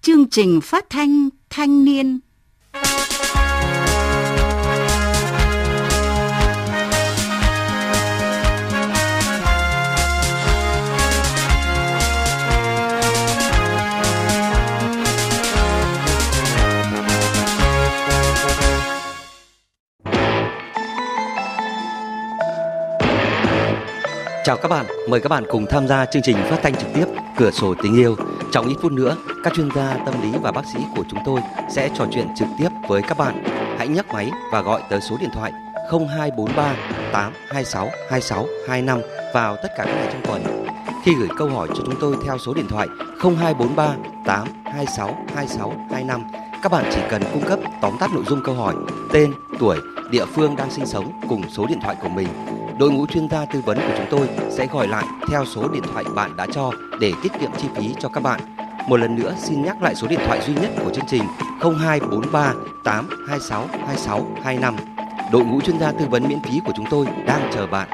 Chương trình phát thanh thanh niên. Chào các bạn, mời các bạn cùng tham gia chương trình phát thanh trực tiếp Cửa sổ tình yêu. Trong ít phút nữa, các chuyên gia tâm lý và bác sĩ của chúng tôi sẽ trò chuyện trực tiếp với các bạn. Hãy nhấc máy và gọi tới số điện thoại 0243 826 2625 vào tất cả các ngày trong tuần. Khi gửi câu hỏi cho chúng tôi theo số điện thoại 0243 826 2625, các bạn chỉ cần cung cấp tóm tắt nội dung câu hỏi, tên, tuổi, địa phương đang sinh sống cùng số điện thoại của mình. Đội ngũ chuyên gia tư vấn của chúng tôi sẽ gọi lại theo số điện thoại bạn đã cho để tiết kiệm chi phí cho các bạn. Một lần nữa xin nhắc lại số điện thoại duy nhất của chương trình 0243 826 2625. Đội ngũ chuyên gia tư vấn miễn phí của chúng tôi đang chờ bạn.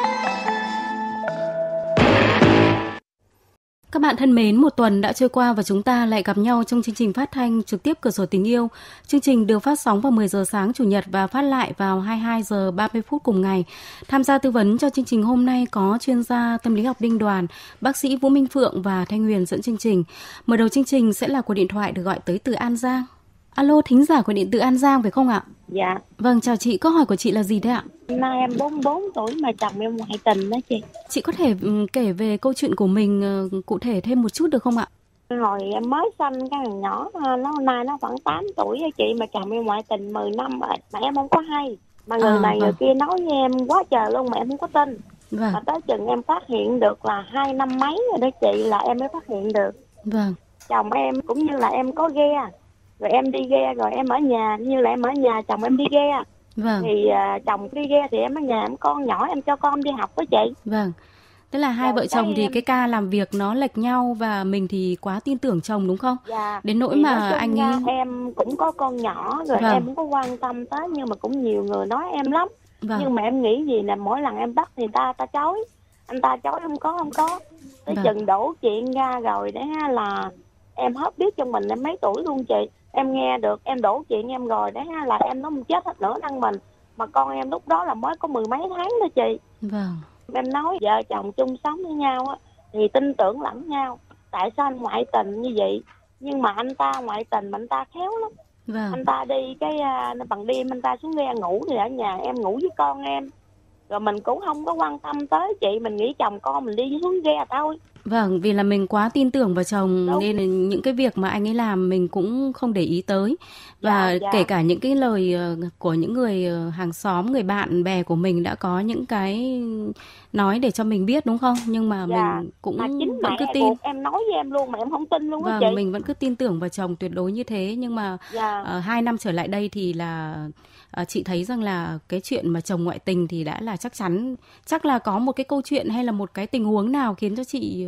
Các bạn thân mến, một tuần đã trôi qua và chúng ta lại gặp nhau trong chương trình phát thanh trực tiếp Cửa sổ tình yêu. Chương trình được phát sóng vào 10 giờ sáng Chủ nhật và phát lại vào 22 giờ 30 phút cùng ngày. Tham gia tư vấn cho chương trình hôm nay có chuyên gia tâm lý học Đinh Đoàn, bác sĩ Vũ Minh Phượng và Thanh Huyền dẫn chương trình. Mở đầu chương trình sẽ là cuộc điện thoại được gọi tới từ An Giang. Alo, thính giả của điện từ An Giang phải không ạ? Dạ. Vâng, chào chị, câu hỏi của chị là gì đấy ạ? Nay em 44 tuổi mà chồng em ngoại tình đó chị. Chị có thể kể về câu chuyện của mình cụ thể thêm một chút được không ạ? Hồi em mới sanh cái thằng nhỏ, nay nó khoảng 8 tuổi đó chị, mà chồng em ngoại tình 10 năm rồi, mà em không có hay. Mà người này người kia nói với em quá trời luôn mà em không có tin. Vâng. Mà tới chừng em phát hiện được là 2 năm mấy rồi đó chị, là em mới phát hiện được. Vâng. Chồng em cũng như là em có ghe, rồi em đi ghe, rồi em ở nhà, như là em ở nhà chồng em đi ghe. Vâng. Thì chồng đi ghe thì em ở nhà, em con nhỏ em cho con đi học đó chị. Vâng. Tức là hai vợ chồng thì cái ca làm việc nó lệch nhau và mình thì quá tin tưởng chồng đúng không? Dạ. Đến nỗi thì mà anh ấy... em cũng có con nhỏ rồi. Vâng. Em cũng có quan tâm tới, nhưng mà cũng nhiều người nói em lắm. Vâng. Nhưng mà em nghĩ gì là mỗi lần em bắt thì ta chối. Anh ta chối không có. Tới vâng. Chừng đổ chuyện ra rồi đấy là em hết biết trong mình em mấy tuổi luôn chị. Em nghe được em đổ chuyện em rồi đấy là em nó không chết hết nửa năng mình. Mà con em lúc đó là mới có 10 mấy tháng thôi chị. Vâng. Em nói vợ chồng chung sống với nhau á thì tin tưởng lẫn nhau. Tại sao anh ngoại tình như vậy? Nhưng mà anh ta ngoại tình mà anh ta khéo lắm. Vâng. Anh ta đi bằng đêm anh ta xuống ghe ngủ thì ở nhà em ngủ với con em. Rồi mình cũng không có quan tâm tới chị, mình nghĩ chồng con mình đi xuống ghe thôi. Vâng, vì là mình quá tin tưởng vào chồng. Đúng. Nên là những cái việc mà anh ấy làm mình cũng không để ý tới. Và dạ. Kể cả những cái lời của những người hàng xóm, người bạn bè của mình đã có những cái nói để cho mình biết đúng không? Nhưng mà dạ. Mình cũng vẫn cứ tin. Em nói với em luôn mà em không tin luôn á chị. Vâng, mình vẫn cứ tin tưởng vào chồng tuyệt đối như thế. Nhưng mà dạ. 2 năm trở lại đây thì là chị thấy rằng là cái chuyện mà chồng ngoại tình thì đã là chắc chắn. Chắc là có một cái câu chuyện hay là một cái tình huống nào khiến cho chị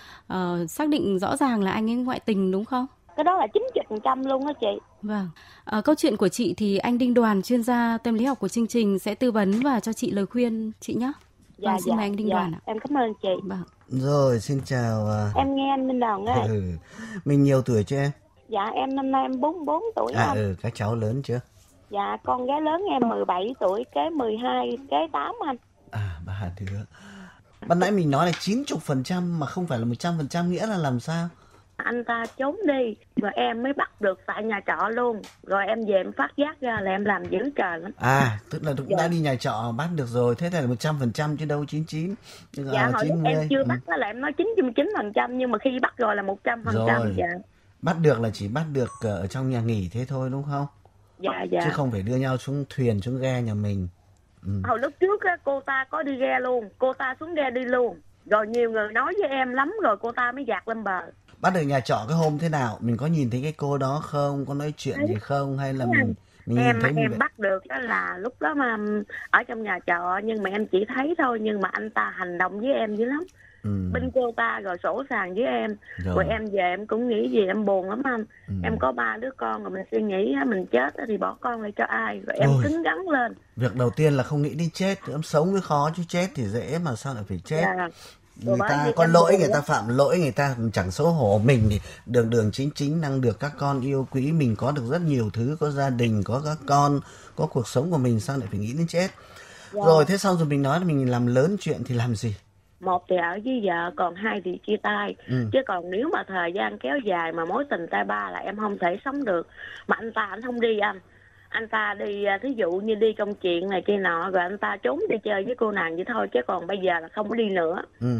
xác định rõ ràng là anh ấy ngoại tình đúng không? Cái đó là 90% luôn đó chị. Vâng. Câu chuyện của chị thì anh Đinh Đoàn, chuyên gia tâm lý học của chương trình sẽ tư vấn và cho chị lời khuyên chị nhé. Dạ, vâng, xin mời anh Đinh Đoàn ạ. Em cảm ơn chị. Vâng. Rồi, xin chào. Em nghe anh Đinh Đoàn á. Mình nhiều tuổi chưa em? Dạ, em năm nay em 44 tuổi anh. Các cháu lớn chưa? Dạ, con gái lớn em 17 tuổi, kế 12, kế 8 anh. Ba đứa. Ban nãy mình nói là 90% mà không phải là 100%, nghĩa là làm sao? Anh ta trốn đi, rồi em mới bắt được tại nhà trọ luôn. Rồi em về em phát giác ra là em làm dữ trời lắm. Tức là cũng đã đi nhà trọ bắt được rồi, thế là 100% chứ đâu 99. Dạ, hồi lúc em chưa bắt là em nói 99%, nhưng mà khi bắt rồi là 100%. Rồi. Dạ. Bắt được là chỉ bắt được ở trong nhà nghỉ thế thôi đúng không? Dạ. Chứ không phải đưa nhau xuống thuyền, xuống ghe nhà mình. Hồi lúc trước á, cô ta có đi ghe luôn, cô ta xuống ghe đi luôn. Rồi nhiều người nói với em lắm rồi cô ta mới dạt lên bờ. Bắt được nhà trọ cái hôm thế nào? Mình có nhìn thấy cái cô đó không? Có nói chuyện gì không? Hay là mình nhìn thấy em bắt được đó là lúc đó mà ở trong nhà trọ, nhưng mà em chỉ thấy thôi, nhưng mà anh ta hành động với em dữ lắm. Bên cô ta rồi sổ sàng với em. Rồi em về em cũng nghĩ gì, em buồn lắm anh. Em có 3 đứa con rồi mình suy nghĩ mình chết thì bỏ con lại cho ai. Rồi em cứng rắn lên. Việc đầu tiên là không nghĩ đi chết, em sống mới khó chứ chết thì dễ, mà sao lại phải chết. người ta có lỗi, người ta phạm lỗi, người ta chẳng xấu hổ. Mình thì đường đường chính chính đang được các con yêu quý, mình có được rất nhiều thứ, có gia đình, có các con, có cuộc sống của mình, sao lại phải nghĩ đến chết. Rồi thế xong rồi mình nói là mình làm lớn chuyện thì làm gì? Một thì ở với vợ, còn hai thì chia tay. Chứ còn nếu mà thời gian kéo dài mà mối tình tay ba là em không thể sống được. Mà anh không đi anh ta đi, thí dụ như đi công chuyện này kia nọ, rồi anh ta trốn đi chơi với cô nàng vậy thôi, chứ còn bây giờ là không có đi nữa.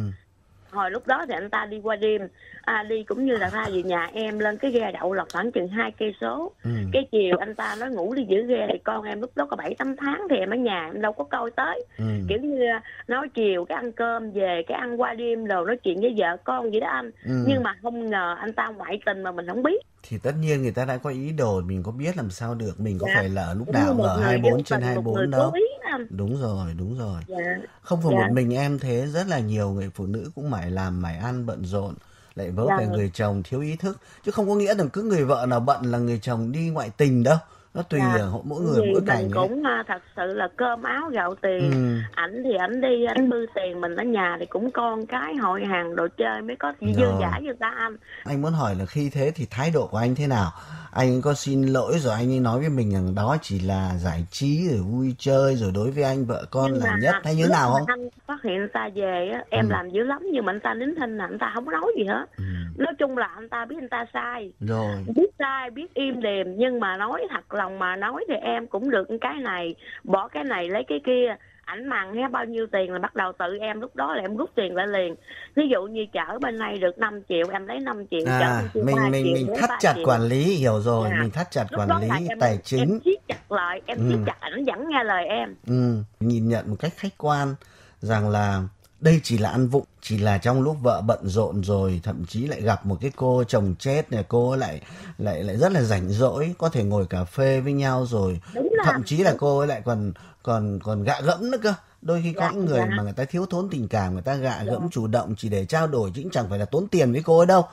Hồi lúc đó thì anh ta đi qua đêm, đi cũng như là thay vì nhà em lên cái ghe đậu là khoảng chừng 2 cây số. Cái chiều anh ta nói ngủ đi giữ ghe, thì con em lúc đó có 7-8 tháng thì em ở nhà em đâu có coi tới. Kiểu như nói chiều cái ăn cơm về, cái ăn qua đêm rồi nói chuyện với vợ con vậy đó anh. Nhưng mà không ngờ anh ta ngoại tình mà mình không biết. Thì tất nhiên người ta đã có ý đồ, mình có biết làm sao được, mình có phải là lúc nào ở 24/24 đâu. Đúng rồi. Không phải một mình em thế, rất là nhiều người phụ nữ cũng mải làm mải ăn bận rộn, lại vớ về người chồng thiếu ý thức, chứ không có nghĩa rằng cứ người vợ nào bận là người chồng đi ngoại tình đâu. Nó tùy ở mỗi người mỗi cảnh. Mình cũng thật sự là cơm áo gạo tiền. Ảnh thì ảnh đi, ảnh bư tiền, mình ở nhà thì cũng con cái hội hàng đồ chơi mới có dư dả như ta anh. Anh muốn hỏi là khi thế thì thái độ của anh thế nào? Anh có xin lỗi rồi anh ấy nói với mình rằng đó chỉ là giải trí rồi vui chơi, rồi đối với anh vợ con là nhất hay như nào không? Anh phát hiện anh ta về em làm dữ lắm, nhưng mà anh ta nín thinh là anh ta không nói gì hết. Nói chung là anh ta biết anh ta sai, biết sai, biết im đềm, nhưng mà nói thật lòng mà nói thì em cũng được cái này, bỏ cái này lấy cái kia. Ảnh mằng hay bao nhiêu tiền là bắt đầu tự em lúc đó là em rút tiền lại liền. Ví dụ như chở bên này được 5 triệu em lấy 5 triệu, chở bên kia mình thắt chặt quản lý, hiểu rồi, mình thắt chặt quản lý tài chính. Em siết chặt lại, em siết chặt, ảnh vẫn nghe lời em. Nhìn nhận một cách khách quan rằng là đây chỉ là ăn vụng, chỉ là trong lúc vợ bận rộn rồi, thậm chí lại gặp một cái cô chồng chết này, cô lại rất là rảnh rỗi, có thể ngồi cà phê với nhau rồi, thậm chí là cô ấy lại còn gạ gẫm nữa cơ. Đôi khi có những người mà người ta thiếu thốn tình cảm, người ta gạ gẫm chủ động chỉ để trao đổi, chứ chẳng phải là tốn tiền với cô ấy đâu.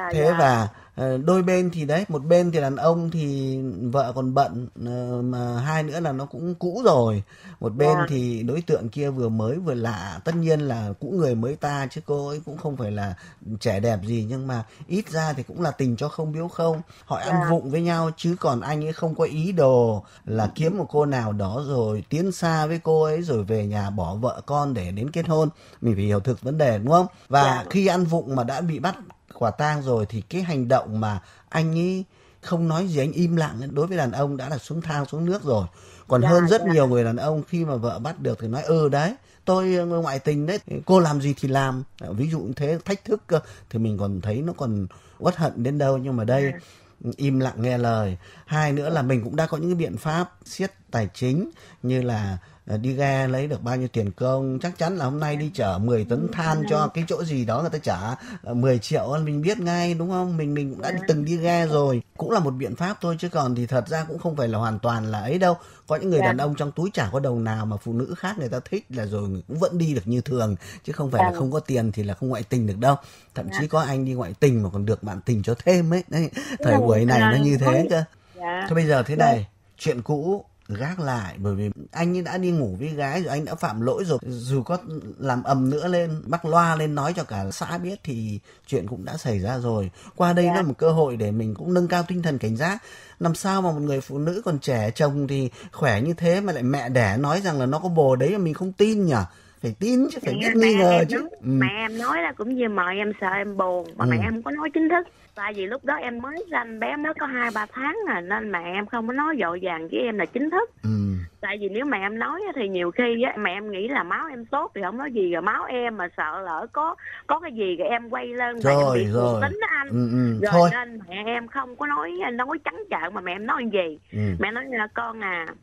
Và đôi bên thì đấy, một bên thì đàn ông thì vợ còn bận, mà hai nữa là nó cũng cũ rồi, một bên thì đối tượng kia vừa mới vừa lạ, tất nhiên là cũ người mới ta, chứ cô ấy cũng không phải là trẻ đẹp gì, nhưng mà ít ra thì cũng là tình cho không biếu không, họ ăn vụng với nhau, chứ còn anh ấy không có ý đồ là kiếm một cô nào đó rồi tiến xa với cô ấy rồi về nhà bỏ vợ con để đến kết hôn. Mình phải hiểu thực vấn đề, đúng không? Và khi ăn vụng mà đã bị bắt quả tang rồi thì cái hành động mà anh ấy không nói gì, anh im lặng, đối với đàn ông đã là xuống thang xuống nước rồi. Còn hơn rất nhiều người đàn ông khi mà vợ bắt được thì nói đấy, tôi ngoại tình đấy, cô làm gì thì làm, ví dụ như thế, thách thức cơ, thì mình còn thấy nó còn uất hận đến đâu. Nhưng mà đây im lặng nghe lời. Hai nữa là mình cũng đã có những cái biện pháp siết tài chính, như là đi ghe lấy được bao nhiêu tiền công, chắc chắn là hôm nay đi chở 10 tấn than cho cái chỗ gì đó người ta trả 10 triệu, mình biết ngay, đúng không? Mình cũng đã từng đi ghe rồi, cũng là một biện pháp thôi, chứ còn thì thật ra cũng không phải là hoàn toàn là ấy đâu. Có những người đàn ông trong túi chả có đồng nào mà phụ nữ khác người ta thích là rồi cũng vẫn đi được như thường, chứ không phải là không có tiền thì là không ngoại tình được đâu. Thậm chí có anh đi ngoại tình mà còn được bạn tình cho thêm ấy. Đấy, thời buổi này nó như thế cơ. Thôi bây giờ thế này, chuyện cũ gác lại, bởi vì anh ấy đã đi ngủ với gái rồi, anh đã phạm lỗi rồi, dù có làm ầm nữa lên, mắc loa lên nói cho cả xã biết thì chuyện cũng đã xảy ra rồi. Qua đây là một cơ hội để mình cũng nâng cao tinh thần cảnh giác. Làm sao mà một người phụ nữ còn trẻ, chồng thì khỏe như thế mà lại mẹ đẻ nói rằng là nó có bồ đấy mà mình không tin nhỉ? Phải tin chứ, phải biết nghi ngờ chứ. Mẹ em nói là cũng như mẹ em sợ em buồn, mà mẹ em không có nói chính thức. Tại vì lúc đó em mới sanh bé mới có 2-3 tháng nên mẹ em không có nói vội vàng với em là chính thức. Tại vì nếu mẹ em nói thì nhiều khi mẹ em nghĩ là máu em tốt thì không nói gì, rồi máu em mà sợ lỡ có cái gì rồi em quay lên và em bị cuồng tính đó anh. Rồi thôi. Nên mẹ em không có nói trắng trợn, mà mẹ em nói gì. Mẹ nói là con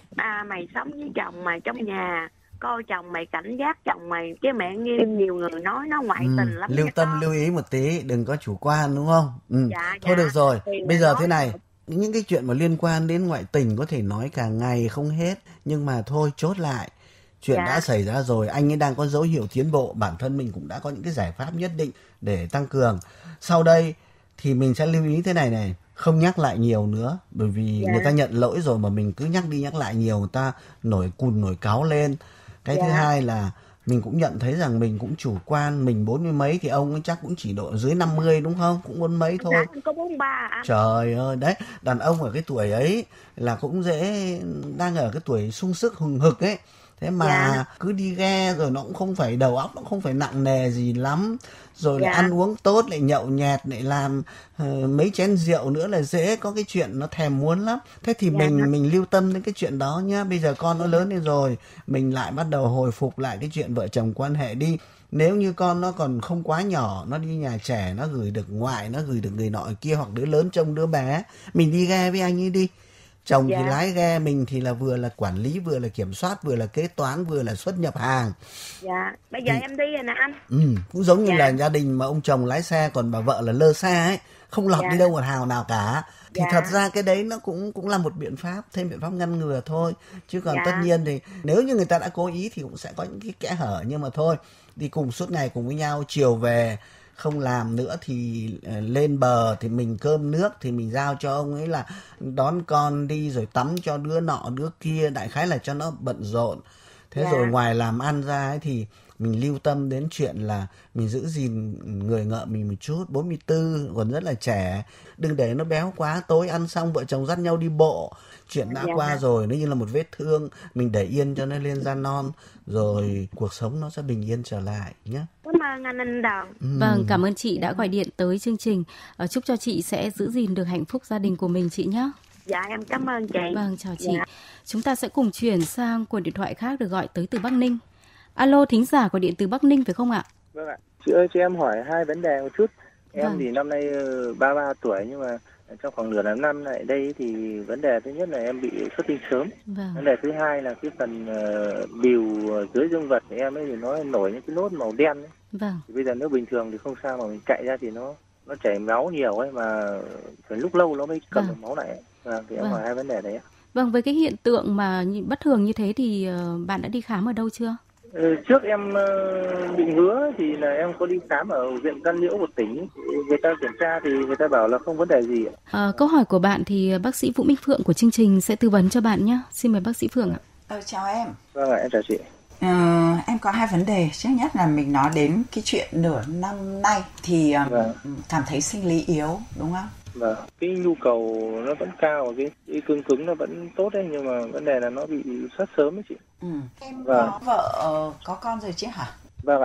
mày sống với chồng mày trong nhà, coi chồng mày cảnh giác chồng mày, chứ mẹ nhiều người nói nó ngoại tình lắm. Lưu tâm lưu ý một tí, đừng có chủ quan, đúng không? Thôi được rồi, bây giờ thế này, những cái chuyện mà liên quan đến ngoại tình có thể nói cả ngày không hết, nhưng mà thôi chốt lại, chuyện đã xảy ra rồi, anh ấy đang có dấu hiệu tiến bộ, bản thân mình cũng đã có những cái giải pháp nhất định để tăng cường. Sau đây thì mình sẽ lưu ý thế này này, không nhắc lại nhiều nữa, bởi vì người ta nhận lỗi rồi mà mình cứ nhắc đi nhắc lại nhiều, người ta nổi cùn nổi cáu lên. Cái thứ hai là mình cũng nhận thấy rằng mình cũng chủ quan. Mình 40 mấy thì ông ấy chắc cũng chỉ độ dưới 50 đúng không? Cũng 40 mấy thôi. Dạ, có 43 ạ. Trời ơi, đấy, đàn ông ở cái tuổi ấy là cũng đang ở cái tuổi sung sức hừng hực ấy. Thế mà cứ đi ghe rồi nó cũng không phải đầu óc, nó không phải nặng nề gì lắm. Rồi lại ăn uống tốt, lại nhậu nhẹt, lại làm mấy chén rượu nữa là dễ có cái chuyện nó thèm muốn lắm. Thế thì mình lưu tâm đến cái chuyện đó nhá. Bây giờ con nó lớn lên rồi, mình lại bắt đầu hồi phục lại cái chuyện vợ chồng quan hệ đi. Nếu như con nó còn không quá nhỏ, nó đi nhà trẻ, nó gửi được ngoại, nó gửi được người nọ người kia, hoặc đứa lớn trông đứa bé, mình đi ghe với anh ấy đi. Chồng thì lái ghe, mình thì là vừa là quản lý, vừa là kiểm soát, vừa là kế toán, vừa là xuất nhập hàng. Dạ, bây giờ em đi rồi nè anh. Cũng giống như là gia đình mà ông chồng lái xe còn bà vợ là lơ xe ấy, không lọt đi đâu một hào nào cả. Thì thật ra cái đấy nó cũng là một biện pháp, thêm biện pháp ngăn ngừa thôi. Chứ còn tất nhiên thì nếu như người ta đã cố ý thì cũng sẽ có những cái kẽ hở, nhưng mà thôi, đi cùng suốt ngày cùng với nhau, chiều về không làm nữa thì lên bờ thì mình cơm nước thì mình giao cho ông ấy là đón con đi rồi tắm cho đứa nọ đứa kia, đại khái là cho nó bận rộn. Thế rồi ngoài làm ăn ra ấy thì mình lưu tâm đến chuyện là mình giữ gìn người ngợ mình một chút. 44 còn rất là trẻ, đừng để nó béo quá, tối ăn xong vợ chồng dắt nhau đi bộ, chuyện đã qua rồi, nó như là một vết thương, mình để yên cho nó lên da non, rồi cuộc sống nó sẽ bình yên trở lại nhé. Cảm ơn anh Đòn. Vâng, cảm ơn chị đã gọi điện tới chương trình. Chúc cho chị sẽ giữ gìn được hạnh phúc gia đình của mình chị nhé. Dạ, em cảm ơn chị. Vâng, chào chị. Chúng ta sẽ cùng chuyển sang cuộc điện thoại khác được gọi tới từ Bắc Ninh. Alo, thính giả gọi điện từ Bắc Ninh phải không ạ? Vâng ạ. Chị ơi, cho em hỏi hai vấn đề một chút. Em thì năm nay 33 tuổi, nhưng mà trong khoảng nửa năm lại đây thì vấn đề thứ nhất là em bị xuất tinh sớm. Vấn đề thứ hai là cái phần bìu dưới dương vật của em ấy thì nó nổi những cái nốt màu đen ấy. Thì bây giờ nếu bình thường thì không sao, mà mình chạy ra thì nó chảy máu nhiều ấy, mà phải lúc lâu nó mới cầm được máu lại ấy. Thì em hỏi hai vấn đề đấy. Vâng, với cái hiện tượng mà bất thường như thế thì bạn đã đi khám ở đâu chưa? Trước em bị ngứa thì là em có đi khám ở viện Gia Liễu của tỉnh. Người ta kiểm tra thì người ta bảo là không vấn đề gì ạ. Câu hỏi của bạn thì bác sĩ Vũ Minh Phượng của chương trình sẽ tư vấn cho bạn nhé. Xin mời bác sĩ Phượng ạ. Chào em. Vâng ạ, em chào chị. Em có hai vấn đề. Trước nhất là mình nói đến cái chuyện nửa năm nay thì cảm thấy sinh lý yếu, đúng không? Vâng, cái nhu cầu nó vẫn cao, cái cứng nó vẫn tốt đấy, nhưng mà vấn đề là nó bị xuất sớm ấy chị. Em có vợ, có con rồi chứ hả? Vâng ạ.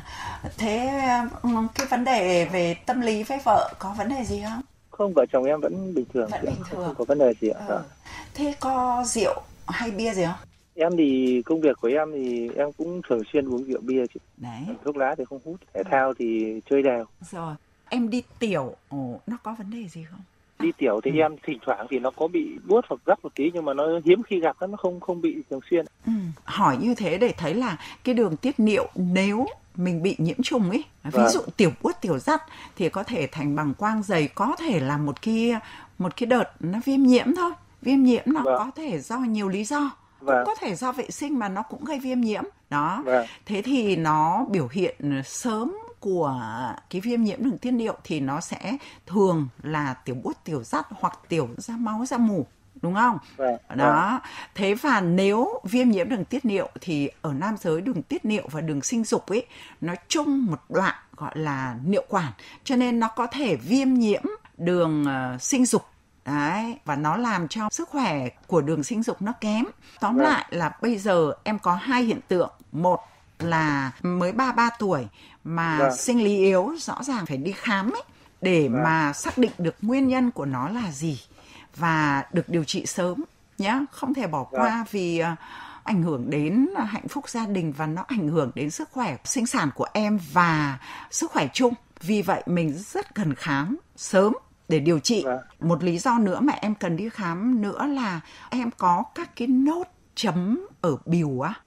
Thế cái vấn đề về tâm lý với vợ có vấn đề gì không? Không, vợ chồng em vẫn bình thường. Không có vấn đề gì ạ. Thế có rượu hay bia gì không? Em thì công việc của em thì em cũng thường xuyên uống rượu bia chị. Đấy. Thuốc lá thì không hút, thể thao thì chơi đều. Rồi, em đi tiểu, nó có vấn đề gì không? Đi tiểu thì em thỉnh thoảng thì nó có bị buốt hoặc gắt một tí, nhưng mà nó hiếm khi gặp, nó không bị thường xuyên. Hỏi như thế để thấy là cái đường tiết niệu nếu mình bị nhiễm trùng ấy, ví dụ tiểu buốt tiểu rắt thì có thể thành bàng quang dày, có thể là một cái đợt nó viêm nhiễm thôi. Viêm nhiễm nó có thể do nhiều lý do. Cũng có thể do vệ sinh mà nó cũng gây viêm nhiễm. Đó. Thế thì nó biểu hiện sớm của cái viêm nhiễm đường tiết niệu thì nó sẽ thường là tiểu buốt tiểu rắt hoặc tiểu ra máu ra mủ, đúng không? Đó. Thế và nếu viêm nhiễm đường tiết niệu thì ở nam giới đường tiết niệu và đường sinh dục ấy nó chung một đoạn gọi là niệu quản, cho nên nó có thể viêm nhiễm đường sinh dục. Đấy, và nó làm cho sức khỏe của đường sinh dục nó kém. Tóm lại là bây giờ em có hai hiện tượng. Một là mới 33 tuổi mà sinh lý yếu, rõ ràng phải đi khám ấy, để mà xác định được nguyên nhân của nó là gì và được điều trị sớm nhá. Không thể bỏ qua vì ảnh hưởng đến hạnh phúc gia đình và nó ảnh hưởng đến sức khỏe sinh sản của em và sức khỏe chung. Vì vậy mình rất cần khám sớm để điều trị. Một lý do nữa mà em cần đi khám nữa là em có các cái nốt chấm ở bìu á.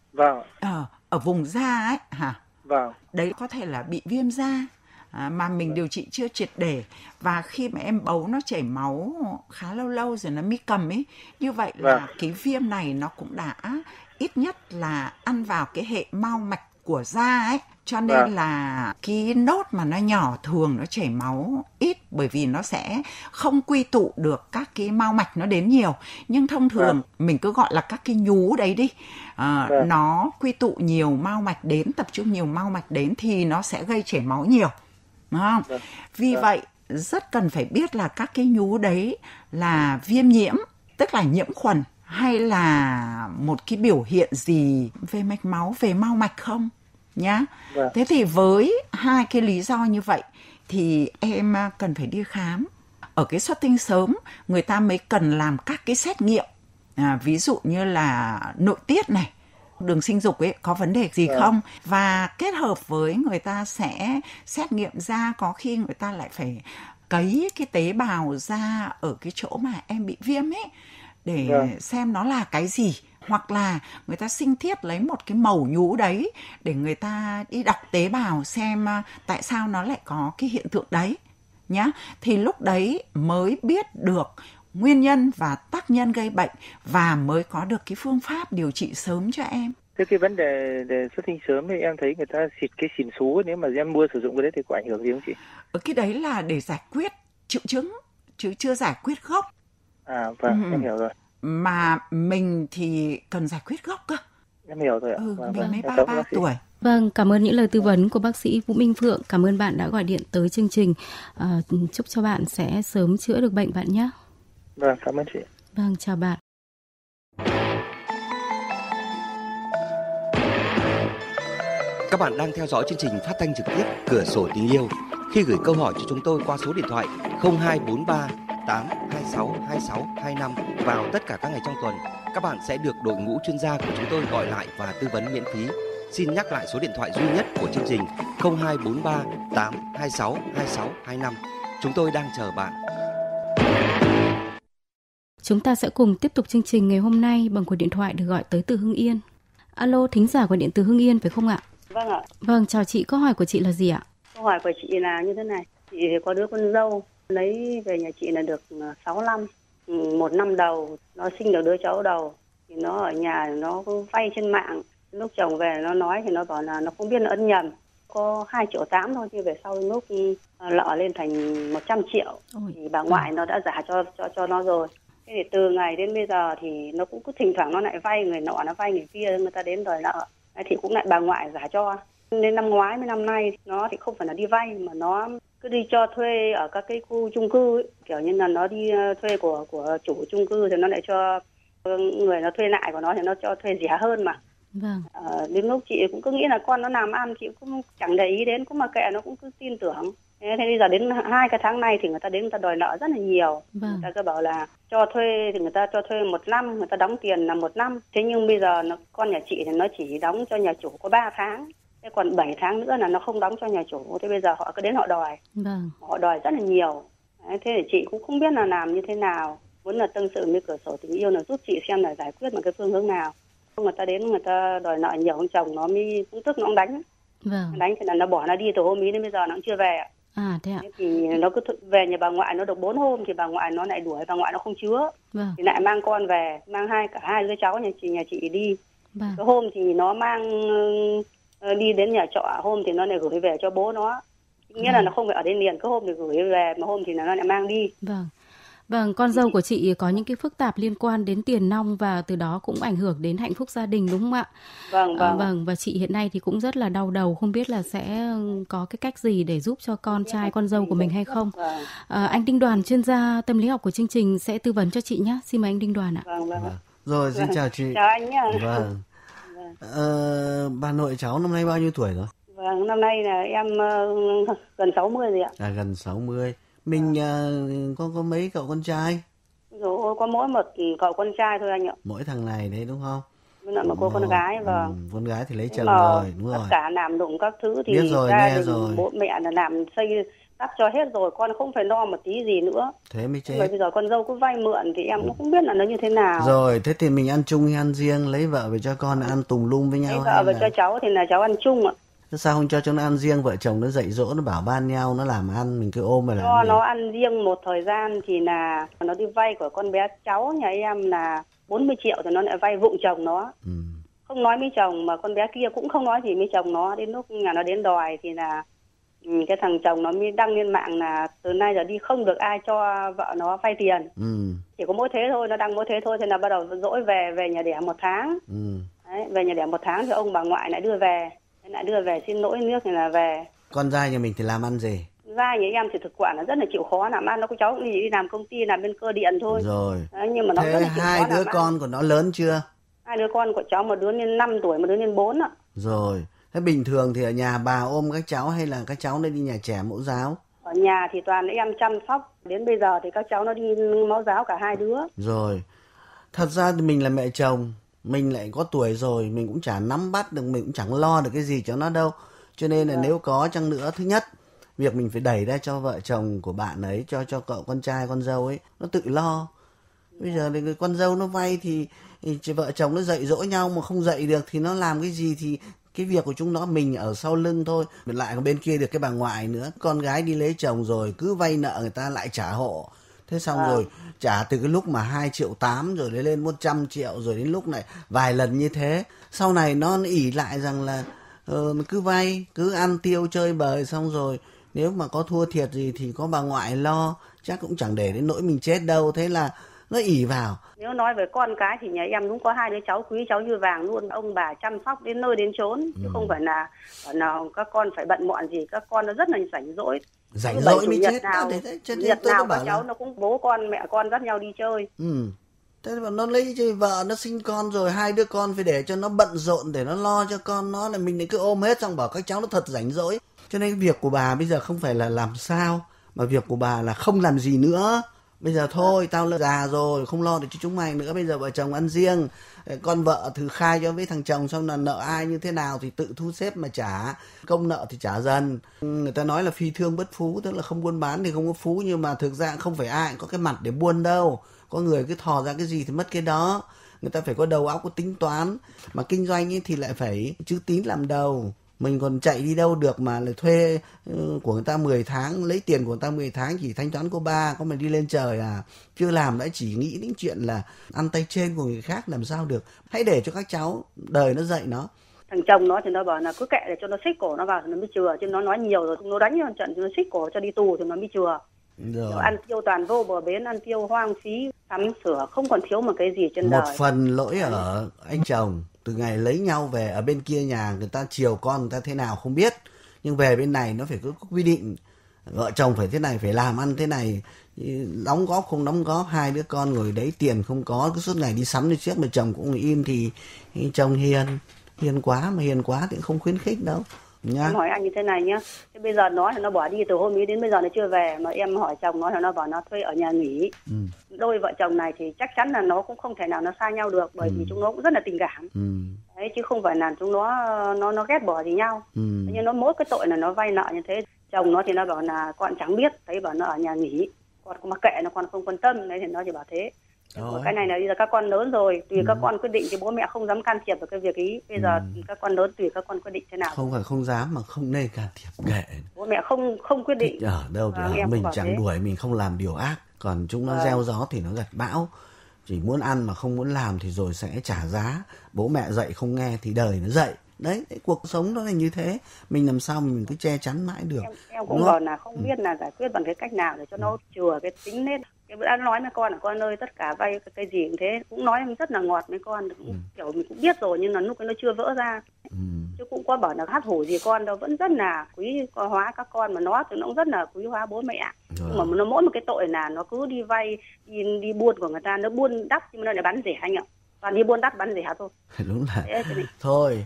Ở vùng da ấy hả? Đấy có thể là bị viêm da mà mình điều trị chưa triệt để, và khi mà em bấu nó chảy máu khá lâu rồi nó mới cầm ấy, như vậy là cái viêm này nó cũng đã ít nhất là ăn vào cái hệ mao mạch của da ấy, cho nên là cái nốt mà nó nhỏ thường nó chảy máu ít, bởi vì nó sẽ không quy tụ được các cái mao mạch nó đến nhiều. Nhưng thông thường mình cứ gọi là các cái nhú đấy đi, nó quy tụ nhiều mao mạch đến, tập trung nhiều mao mạch đến thì nó sẽ gây chảy máu nhiều, đúng không? Vì vậy rất cần phải biết là các cái nhú đấy là viêm nhiễm, tức là nhiễm khuẩn, hay là một cái biểu hiện gì về mạch máu, về mao mạch không nhá. Thế thì với hai cái lý do như vậy thì em cần phải đi khám. Ở cái xuất tinh sớm người ta mới cần làm các cái xét nghiệm, ví dụ như là nội tiết này, đường sinh dục ấy có vấn đề gì không, và kết hợp với người ta sẽ xét nghiệm da, có khi người ta lại phải cấy cái tế bào da ở cái chỗ mà em bị viêm ấy để xem nó là cái gì, hoặc là người ta sinh thiết lấy một cái mẩu nhú đấy để người ta đi đọc tế bào xem tại sao nó lại có cái hiện tượng đấy nhá. Thì lúc đấy mới biết được nguyên nhân và tác nhân gây bệnh và mới có được cái phương pháp điều trị sớm cho em. Thế cái vấn đề xuất tinh sớm thì em thấy người ta xịt cái xỉn xú, nếu mà em mua sử dụng cái đấy thì có ảnh hưởng gì không chị? Cái đấy là để giải quyết triệu chứng chứ chưa giải quyết gốc. Em hiểu rồi. Mà mình thì cần giải quyết gốc cơ. Em hiểu rồi ạ. Mình mới 33 tuổi. Vâng, cảm ơn những lời tư vấn của bác sĩ Vũ Minh Phượng. Cảm ơn bạn đã gọi điện tới chương trình. Chúc cho bạn sẽ sớm chữa được bệnh bạn nhé. Vâng, cảm ơn chị. Vâng, chào bạn. Các bạn đang theo dõi chương trình phát thanh trực tiếp Cửa sổ tình yêu. Khi gửi câu hỏi cho chúng tôi qua số điện thoại 0243 826 2625 vào tất cả các ngày trong tuần, các bạn sẽ được đội ngũ chuyên gia của chúng tôi gọi lại và tư vấn miễn phí. Xin nhắc lại số điện thoại duy nhất của chương trình 0243 826 2625. Chúng tôi đang chờ bạn. Chúng ta sẽ cùng tiếp tục chương trình ngày hôm nay bằng cuộc điện thoại được gọi tới từ Hưng Yên. Alo, thính giả gọi điện từ Hưng Yên phải không ạ? Vâng ạ. Vâng, chào chị, câu hỏi của chị là gì ạ? Câu hỏi của chị là như thế này. Chị có đứa con dâu lấy về nhà chị là được 6 năm. Một năm đầu nó sinh được đứa cháu đầu thì nó ở nhà nó vay trên mạng. Lúc chồng về nó nói thì nó bảo là nó không biết nó ấn nhầm, có 2,8 triệu thôi, nhưng về sau lúc lợ lên thành 100 triệu. Thì bà ngoại nó đã giả cho nó rồi. Thế thì từ ngày đến bây giờ thì nó cũng cứ thỉnh thoảng nó lại vay người nọ, nó vay người kia, người ta đến đòi nợ thì cũng lại bà ngoại giả cho. Đến năm ngoái với năm nay nó thì không phải là đi vay mà nó cứ đi cho thuê ở các cái khu chung cư ấy. Kiểu như là nó đi thuê của chủ chung cư thì nó lại cho người nó thuê lại của nó thì nó cho thuê rẻ hơn mà. Vâng. Đến lúc chị cũng cứ nghĩ là con nó làm ăn, chị cũng chẳng để ý đến, cũng mà kệ, nó cũng cứ tin tưởng. Thế bây giờ đến 2 cái tháng này thì người ta đến người ta đòi nợ rất là nhiều. Vâng. Người ta cứ bảo là cho thuê thì người ta cho thuê 1 năm, người ta đóng tiền là 1 năm. Thế nhưng bây giờ con nhà chị thì nó chỉ đóng cho nhà chủ có 3 tháng. Thế còn 7 tháng nữa là nó không đóng cho nhà chủ. Thế bây giờ họ cứ đến họ đòi. Vâng. Họ đòi rất là nhiều. Thế thì chị cũng không biết là làm như thế nào. Muốn là tâm sự với Cửa sổ tình yêu là giúp chị xem là giải quyết một cái phương hướng nào. Người ta đến người ta đòi nợ nhiều, ông chồng nó mới cũng tức, nó cũng đánh. Vâng. Đánh thì là nó bỏ nó đi từ hôm ý đến bây giờ nó cũng chưa về. Thế ạ. Thế thì nó cứ về nhà bà ngoại nó được 4 hôm thì bà ngoại nó lại đuổi, bà ngoại nó không chứa. Vâng. Thì lại mang con về, mang cả hai đứa cháu nhà chị đi. Vâng. Cái hôm thì nó mang đi đến nhà trọ, hôm thì nó lại gửi về cho bố nó. Nghĩa là nó không phải ở đến liền, cái hôm thì gửi về mà hôm thì nó lại mang đi. Vâng. Vâng, con dâu của chị có những cái phức tạp liên quan đến tiền nong và từ đó cũng ảnh hưởng đến hạnh phúc gia đình đúng không ạ? Vâng. Vâng, và chị hiện nay thì cũng rất là đau đầu, không biết là sẽ có cái cách gì để giúp cho con trai, con dâu của mình hay không? Vâng. Anh Đinh Đoàn, chuyên gia tâm lý học của chương trình sẽ tư vấn cho chị nhé. Xin mời anh Đinh Đoàn ạ. Vâng. Rồi, xin chào chị. Chào anh nhé. Vâng. Bà nội cháu năm nay bao nhiêu tuổi rồi? Vâng, năm nay là em gần 60 rồi ạ. Gần 60. Mình có mấy cậu con trai? Rồi, có mỗi một cậu con trai thôi anh ạ. Mỗi thằng này đấy đúng không? Với lại một cô con gái, vâng. Con gái thì lấy chồng rồi, đúng rồi. Tất cả làm đụng các thứ thì biết rồi, gia đình rồi. Bố mẹ là làm xây đắp cho hết rồi, con không phải lo một tí gì nữa. Thế mới chết. Bởi bây giờ con dâu cứ vay mượn thì em cũng không biết là nó như thế nào. Rồi, thế thì mình ăn chung hay ăn riêng? Lấy vợ về cho con ăn tùng lum với nhau? Lấy vợ về cho cháu thì là cháu ăn chung ạ. Thế sao không cho nó ăn riêng? Vợ chồng nó dạy dỗ, nó bảo ban nhau, nó làm ăn, mình cứ ôm mà làm. Cho nó ăn riêng một thời gian thì là nó đi vay của con bé cháu nhà em là 40 triệu thì nó lại vay vụng chồng nó. không nói với chồng, mà con bé kia cũng không nói gì với chồng nó. Đến lúc nhà nó đến đòi thì là cái thằng chồng nó mới đăng lên mạng là từ nay giờ đi không được ai cho vợ nó vay tiền. Chỉ có mỗi thế thôi, nó đăng mỗi thế thôi. Thế là bắt đầu dỗi về nhà đẻ 1 tháng. Đấy, về nhà đẻ 1 tháng thì ông bà ngoại lại đưa về xin lỗi nước thì là về. Con trai nhà mình thì làm ăn gì? Ra nhà em thì thực quản là rất là chịu khó làm ăn, nó có cháu cũng đi làm công ty làm bên cơ điện thôi. Rồi. Đấy, nhưng mà nó thế rất là chịu hai khó đứa con của nó lớn chưa? 2 đứa con của cháu, một đứa lên 5 tuổi, một đứa lên 4 ạ. Rồi. Thế bình thường thì ở nhà bà ôm các cháu hay là các cháu nên đi nhà trẻ mẫu giáo? Ở nhà thì toàn em chăm sóc, đến bây giờ thì các cháu nó đi mẫu giáo cả 2 đứa. Rồi. Thật ra thì mình là mẹ chồng, mình lại có tuổi rồi, mình cũng chả nắm bắt được, mình cũng chẳng lo được cái gì cho nó đâu. Cho nên là nếu có chăng nữa, thứ nhất, việc mình phải đẩy ra cho vợ chồng của bạn ấy, cho cậu con trai con dâu ấy, nó tự lo. Bây giờ thì con dâu nó vay thì vợ chồng nó dạy dỗ nhau, mà không dạy được thì nó làm cái gì thì cái việc của chúng nó mình ở sau lưng thôi. Lại bên kia được cái bà ngoại nữa, con gái đi lấy chồng rồi cứ vay nợ người ta lại trả hộ. Thế xong rồi trả từ cái lúc mà 2,8 triệu rồi lên 100 triệu, rồi đến lúc này vài lần như thế. Sau này nó ỷ lại rằng là cứ vay, cứ ăn tiêu chơi bời, xong rồi nếu mà có thua thiệt gì thì có bà ngoại lo, chắc cũng chẳng để đến nỗi mình chết đâu. Thế là nó ỷ vào. Nếu nói về con cái thì nhà em đúng có 2 đứa cháu quý cháu như vàng luôn, ông bà chăm sóc đến nơi đến chốn, chứ không phải là các con phải bận mọn gì, các con nó rất là rảnh rỗi. Rảnh rỗi mới chết. Nhật nào các cháu nó cũng bố con mẹ con dắt nhau đi chơi. Thế mà nó lấy chơi vợ, nó sinh con rồi, 2 đứa con phải để cho nó bận rộn để nó lo cho con nó, là mình lại cứ ôm hết xong bảo các cháu nó thật rảnh rỗi. Cho nên cái việc của bà bây giờ không phải là làm sao, mà việc của bà là không làm gì nữa. Bây giờ thôi, tao già rồi, không lo được cho chúng mày nữa, bây giờ vợ chồng ăn riêng. Con vợ thử khai cho với thằng chồng xong là nợ ai như thế nào thì tự thu xếp mà trả. Công nợ thì trả dần. Người ta nói là phi thương bất phú, tức là không buôn bán thì không có phú, nhưng mà thực ra không phải ai có cái mặt để buôn đâu. Có người cứ thò ra cái gì thì mất cái đó. Người ta phải có đầu óc, có tính toán. Mà kinh doanh ấy thì lại phải chữ tín làm đầu. Mình còn chạy đi đâu được mà lại thuê của người ta 10 tháng, lấy tiền của người ta 10 tháng chỉ thanh toán có 3, có mà đi lên trời à. Chưa làm đã chỉ nghĩ đến chuyện là ăn tay trên của người khác, làm sao được. Hãy để cho các cháu đời nó dạy nó. Thằng chồng nó thì nó bảo là cứ kệ để cho nó xích cổ nó vào thì nó mới chừa, chứ nó nói nhiều rồi nó đánh một trận cho nó xích cổ cho đi tù thì nó mới chừa. Rồi. Ăn tiêu toàn vô bờ bến, ăn tiêu hoang phí, sắm sửa không còn thiếu một cái gì trên đời. Một phần lỗi ở anh chồng. Từ ngày lấy nhau về, ở bên kia nhà người ta chiều con người ta thế nào không biết, nhưng về bên này nó phải có quy định, vợ chồng phải thế này, phải làm ăn thế này, đóng góp không đóng góp, 2 đứa con ngồi đấy tiền không có, cứ suốt ngày đi sắm đi chiếc mà chồng cũng im thì chồng hiền quá, mà hiền quá thì không khuyến khích đâu. Nhá. Em hỏi anh như thế này nhá, thế bây giờ nó là nó bỏ đi từ hôm ấy đến bây giờ nó chưa về, mà em hỏi chồng nó là nó bảo nó thuê ở nhà nghỉ. Đôi vợ chồng này thì chắc chắn là nó cũng không thể nào nó xa nhau được, bởi vì chúng nó cũng rất là tình cảm. Đấy, chứ không phải là chúng nó ghét bỏ gì nhau. Nhưng nó mỗi cái tội là nó vay nợ như thế. Chồng nó thì nó bảo là con chẳng biết, thấy bảo nó ở nhà nghỉ, con mặc kệ nó, con không quan tâm, đấy thì nó chỉ bảo thế. Cái này là bây giờ các con lớn rồi, tùy các con quyết định, chứ bố mẹ không dám can thiệp vào cái việc ý. Bây giờ các con lớn tùy các con quyết định thế nào. Không phải không dám mà không nên can thiệp, kệ. Bố mẹ không quyết định. Ở đâu thì mình chẳng thế. Đuổi, mình không làm điều ác. Còn chúng nó gieo gió thì nó gặt bão. Chỉ muốn ăn mà không muốn làm thì rồi sẽ trả giá. Bố mẹ dạy không nghe thì đời nó dạy. Đấy, cuộc sống nó là như thế. Mình làm sao mình cứ che chắn mãi được. Em cũng còn là không biết là giải quyết bằng cái cách nào để cho nó chừa cái tính nết. Em đã nói với con là con ơi, tất cả vay cái gì cũng thế, cũng nói rất là ngọt với con, cũng kiểu mình cũng biết rồi nhưng là lúc ấy nó chưa vỡ ra. Chứ cũng có bảo là hát hổ gì con đâu, vẫn rất là quý hóa các con, mà nó thì nó cũng rất là quý hóa bố mẹ. Nhưng mà nó mỗi một cái tội là nó cứ đi vay, đi buôn của người ta, nó buôn đắt nhưng mà nó lại bán rẻ anh ạ. Toàn đi buôn đắt bán rẻ thôi. Đúng là thôi.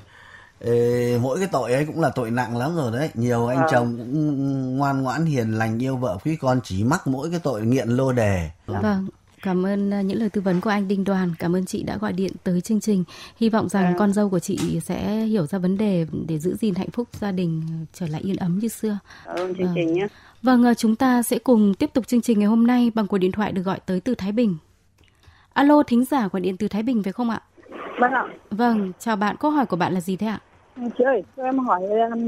Mỗi cái tội ấy cũng là tội nặng lắm rồi đấy. Nhiều anh chồng cũng ngoan ngoãn hiền lành yêu vợ quý con, chỉ mắc mỗi cái tội nghiện lô đề. Vâng, cảm ơn những lời tư vấn của anh Đinh Đoàn. Cảm ơn chị đã gọi điện tới chương trình. Hy vọng rằng con dâu của chị sẽ hiểu ra vấn đề để giữ gìn hạnh phúc gia đình trở lại yên ấm như xưa. Chương trình nhé. Vâng, chúng ta sẽ cùng tiếp tục chương trình ngày hôm nay bằng cuộc điện thoại được gọi tới từ Thái Bình. Alo, thính giả gọi điện từ Thái Bình phải không ạ? Vâng ạ. Vâng, chào bạn. Câu hỏi của bạn là gì thế ạ? Chị ơi, cho em hỏi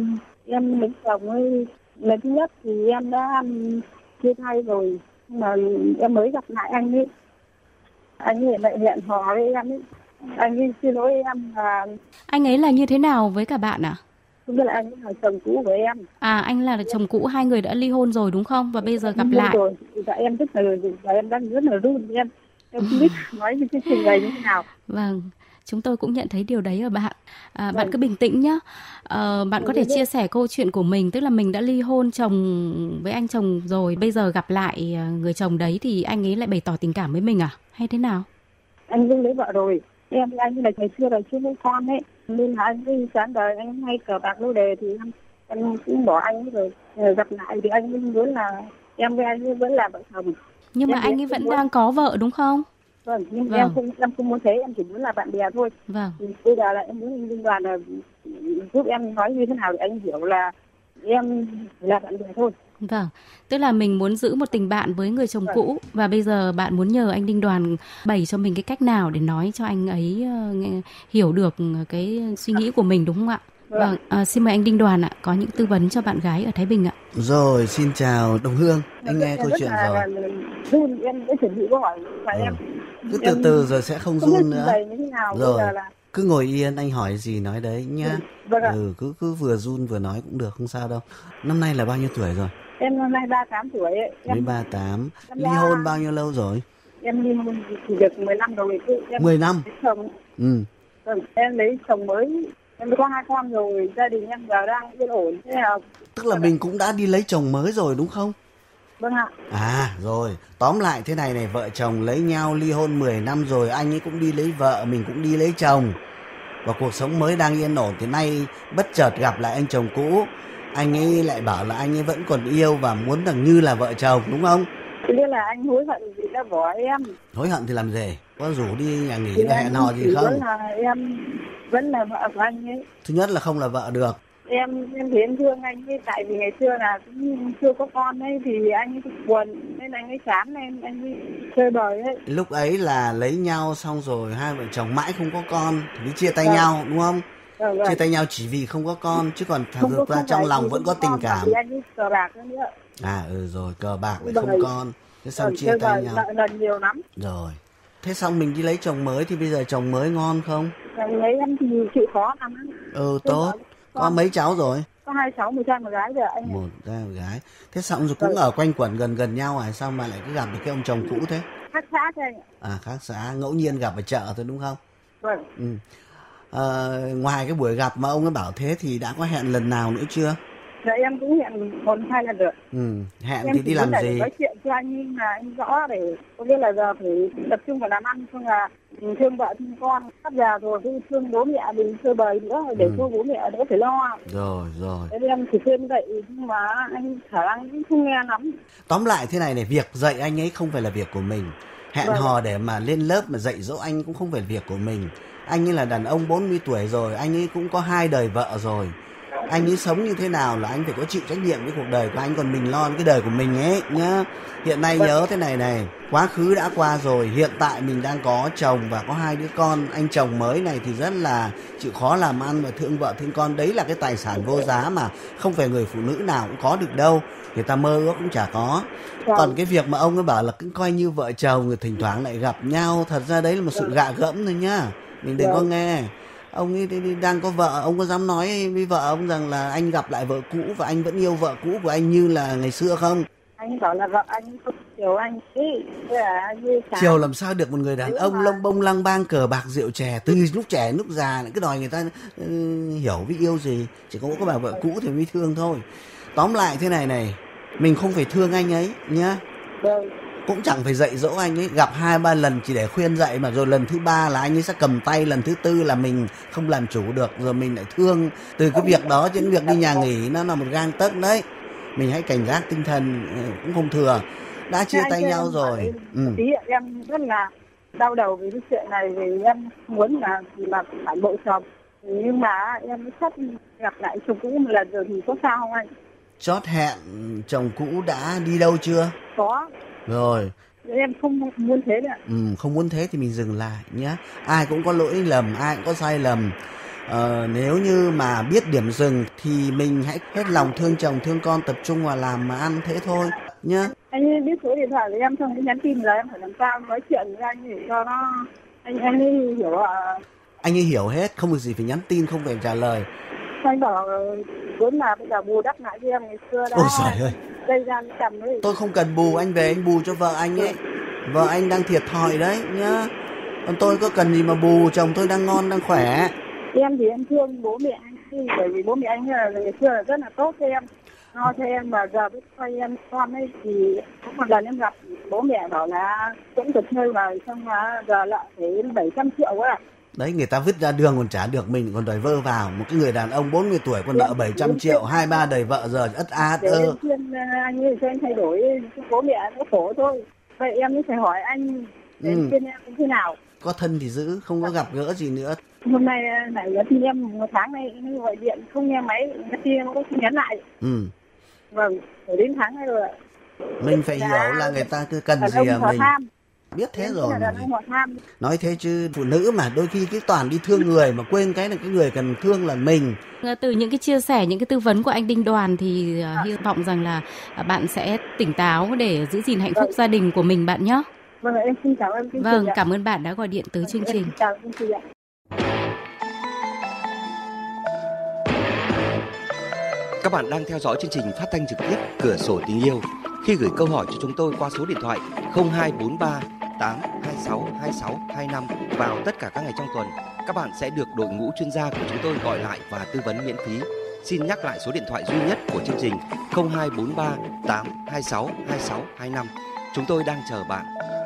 em lấy chồng ấy. Lần thứ nhất thì em đã chia tay rồi, nhưng mà em mới gặp lại anh ấy. Anh ấy lại hẹn hò với em ấy. Anh ấy xin lỗi em là... Anh ấy là như thế nào với cả bạn ạ? Không biết là anh ấy là chồng cũ của em. À, anh là chồng cũ, hai người đã ly hôn rồi đúng không? Và bây giờ gặp lại. Rồi. Dạ, em rất là em đang rất là run, em không biết nói với cái trình bày như thế nào. Vâng, chúng tôi cũng nhận thấy điều đấy ở bạn. Bạn cứ bình tĩnh nhá. Bạn có thể chia sẻ câu chuyện của mình, tức là mình đã ly hôn chồng với anh chồng rồi, bây giờ gặp lại người chồng đấy thì anh ấy lại bày tỏ tình cảm với mình à? Hay thế nào? Anh cũng lấy vợ rồi. Em với anh là ngày xưa là chưa có con ấy, nên là anh ấy sáng đời anh hay cờ bạc lô đề thì em cũng bỏ anh ấy rồi. Gặp lại thì anh ấy muốn là em với anh ấy vẫn là vợ chồng. Nhưng mà anh ấy vẫn đang có vợ đúng không? Vâng, nhưng em không muốn thế, em chỉ muốn là bạn bè thôi. Vâng. Thì bây giờ là em muốn anh Linh Đoàn là giúp em nói như thế nào để anh hiểu là em là bạn bè thôi. Vâng, tức là mình muốn giữ một tình bạn với người chồng cũ và bây giờ bạn muốn nhờ anh Đinh Đoàn bày cho mình cái cách nào để nói cho anh ấy hiểu được cái suy nghĩ của mình đúng không ạ? Vâng, xin mời anh Đinh Đoàn ạ, có những tư vấn cho bạn gái ở Thái Bình ạ. Rồi, xin chào Đồng Hương, anh nghe câu chuyện rồi. Em đã chuẩn bị câu hỏi và em cứ từ từ rồi sẽ không run nữa. Rồi, là... cứ ngồi yên, anh hỏi gì nói đấy nhá. Vâng ạ. Cứ vừa run vừa nói cũng được, không sao đâu. Năm nay là bao nhiêu tuổi rồi? Em năm nay 38 tuổi ấy. Mới 38. Ly hôn bao nhiêu lâu rồi? Em ly hôn chỉ được 10 năm rồi. 10 năm? Chồng. Em lấy chồng mới. Em có 2 con rồi, gia đình em giờ đang yên ổn. Thế là... Tức là mình cũng đã đi lấy chồng mới rồi đúng không? Vâng ạ. À rồi, tóm lại thế này này, vợ chồng lấy nhau ly hôn 10 năm rồi, anh ấy cũng đi lấy vợ, mình cũng đi lấy chồng. Và cuộc sống mới đang yên ổn thì nay bất chợt gặp lại anh chồng cũ, anh ấy lại bảo là anh ấy vẫn còn yêu và muốn rằng như là vợ chồng đúng không? Thế nên là anh hối hận vì đã bỏ em. Hối hận thì làm gì? Có rủ đi nhà nghỉ là hẹn hò gì không? Vẫn là em vẫn là vợ của anh ấy. Thứ nhất là không là vợ được. Em thì em thương anh ấy, tại vì ngày xưa là cũng chưa có con ấy thì anh ấy cũng buồn nên anh ấy chán nên anh ấy chơi bời ấy. Lúc ấy là lấy nhau xong rồi hai vợ chồng mãi không có con thì mới chia tay nhau đúng không? Chia tay nhau chỉ vì không có con chứ còn thực ra trong lòng vẫn có tình cảm. Thì anh ấy cờ bạc nữa. À rồi cờ bạc lại không con. Thế xong chia tay nhau. Lần nhiều lắm. Rồi. Thế xong mình đi lấy chồng mới thì bây giờ chồng mới ngon không? Lấy em thì chịu khó lắm. Tốt. Có mấy cháu rồi? Có 2 cháu, 1 trai 1 gái rồi anh. 1 trai 1 gái. Thế xong rồi cũng ở quanh quẩn gần nhau à? Sao mà lại cứ gặp được cái ông chồng cũ thế? Khác xã thôi anh. À khác xã, ngẫu nhiên gặp ở chợ thôi đúng không? Vâng. Ngoài cái buổi gặp mà ông ấy bảo thế thì đã có hẹn lần nào nữa chưa? Dạ em cũng hẹn 1-2 lần rồi. Hẹn em thì đi làm gì? Em nói chuyện cho anh nhưng mà anh rõ để có nghĩa là giờ phải tập trung vào làm ăn, không là thương vợ thương con, sắp già rồi cứ thương bố mẹ mình chơi bời nữa để cho bố mẹ đỡ phải lo. Rồi. Thế em chỉ khuyên vậy nhưng mà anh khả năng cũng không nghe lắm. Tóm lại thế này này, việc dạy anh ấy không phải là việc của mình. Hẹn hò để mà lên lớp mà dạy dỗ anh cũng không phải là việc của mình. Anh ấy là đàn ông 40 tuổi rồi, anh ấy cũng có 2 đời vợ rồi. Anh ấy sống như thế nào là anh phải có chịu trách nhiệm với cuộc đời của anh, còn mình lo cái đời của mình ấy nhá. Hiện nay nhớ thế này này, quá khứ đã qua rồi, hiện tại mình đang có chồng và có 2 đứa con. Anh chồng mới này thì rất là chịu khó làm ăn và thương vợ thương con. Đấy là cái tài sản vô giá mà không phải người phụ nữ nào cũng có được đâu. Người ta mơ ước cũng chả có. Còn cái việc mà ông ấy bảo là cứ coi như vợ chồng rồi thỉnh thoảng lại gặp nhau, thật ra đấy là một sự gạ gẫm thôi nhá. Mình đừng có nghe. Ông ấy đang có vợ, ông có dám nói với vợ ông rằng là anh gặp lại vợ cũ và anh vẫn yêu vợ cũ của anh như là ngày xưa không? Anh bảo là vợ anh không chiều anh ấy, chiều làm sao được một người đàn ông lông bông lăng bang cờ bạc rượu chè từ lúc trẻ lúc già lại cứ đòi người ta hiểu với yêu gì, chỉ có bà vợ cũ thì mới thương thôi. Tóm lại thế này này, mình không phải thương anh ấy nhá. Cũng chẳng phải dạy dỗ anh ấy, gặp 2-3 lần chỉ để khuyên dạy mà rồi lần thứ 3 là anh ấy sẽ cầm tay, lần thứ 4 là mình không làm chủ được rồi mình lại thương. Từ cái việc đó đến việc đi nhà nghỉ nó là một gang tấc đấy. Mình hãy cảnh giác tinh thần cũng không thừa. Đã chia tay nhau rồi. Tí em rất là đau đầu vì cái chuyện này, vì em muốn là phản bội chồng. Nhưng mà em sắp gặp lại chồng cũ một lần rồi thì có sao không anh? Chót hẹn chồng cũ đã đi đâu chưa? Có. Rồi. Em không muốn thế nữa. Không muốn thế thì mình dừng lại nhé. Ai cũng có lỗi lầm, ai cũng có sai lầm. Nếu như mà biết điểm dừng thì mình hãy hết lòng thương chồng thương con, tập trung vào làm mà ăn thế thôi nhá. Anh biết số điện thoại của em, xong cái nhắn tin là em phải làm sao nói chuyện với anh để cho Anh ấy hiểu ạ. Anh ấy hiểu hết, không việc gì phải nhắn tin, không phải trả lời. Anh bảo vốn là bây giờ bù đắp lại cho em ngày xưa đã. Ôi trời ơi. Gây ra cái chầm đấy. Tôi không cần bù, anh về anh bù cho vợ anh ấy. Vợ anh đang thiệt thòi đấy nhá. Còn tôi có cần gì mà bù, chồng tôi đang ngon, đang khỏe. Em thì em thương bố mẹ anh, bởi vì bố mẹ anh ngày xưa là rất là tốt cho em, lo cho em, và giờ biết quay em con ấy thì có một lần em gặp bố mẹ bảo là cũng được chơi vào, xong mà giờ lại phải 700 triệu á. Đấy, người ta vứt ra đường còn trả được, mình còn đòi vơ vào. Một cái người đàn ông 40 tuổi còn nợ 700 triệu, 2-3 đời vợ giờ ất át ơ. Để khuyên anh ấy cho anh thay đổi, bố mẹ nó khổ thôi. Vậy em mới phải hỏi anh để khuyên em như thế nào. Có thân thì giữ, không có gặp gỡ gì nữa. Hôm nay lại nhắn tin em, một tháng nay anh gọi điện không nghe máy, nhắn tin em cũng không nhắn lại. Vâng, phải đến tháng nay rồi ạ. Mình phải hiểu là người ta cứ cần gì à mình. Biết thế rồi. Nói thế chứ phụ nữ mà đôi khi cái toàn đi thương người mà quên cái là cái người cần thương là mình. Từ những cái chia sẻ, những cái tư vấn của anh Đinh Đoàn thì hy vọng rằng là bạn sẽ tỉnh táo để giữ gìn hạnh phúc gia đình của mình bạn nhé. Vâng, em xin chào em. Vâng, cảm ơn bạn đã gọi điện tới chương trình. Chào chương trình ạ. Các bạn đang theo dõi chương trình phát thanh trực tiếp Cửa sổ tình yêu. Khi gửi câu hỏi cho chúng tôi qua số điện thoại 0243 826 2625 vào tất cả các ngày trong tuần, các bạn sẽ được đội ngũ chuyên gia của chúng tôi gọi lại và tư vấn miễn phí. Xin nhắc lại số điện thoại duy nhất của chương trình 0243 826 2625. Chúng tôi đang chờ bạn.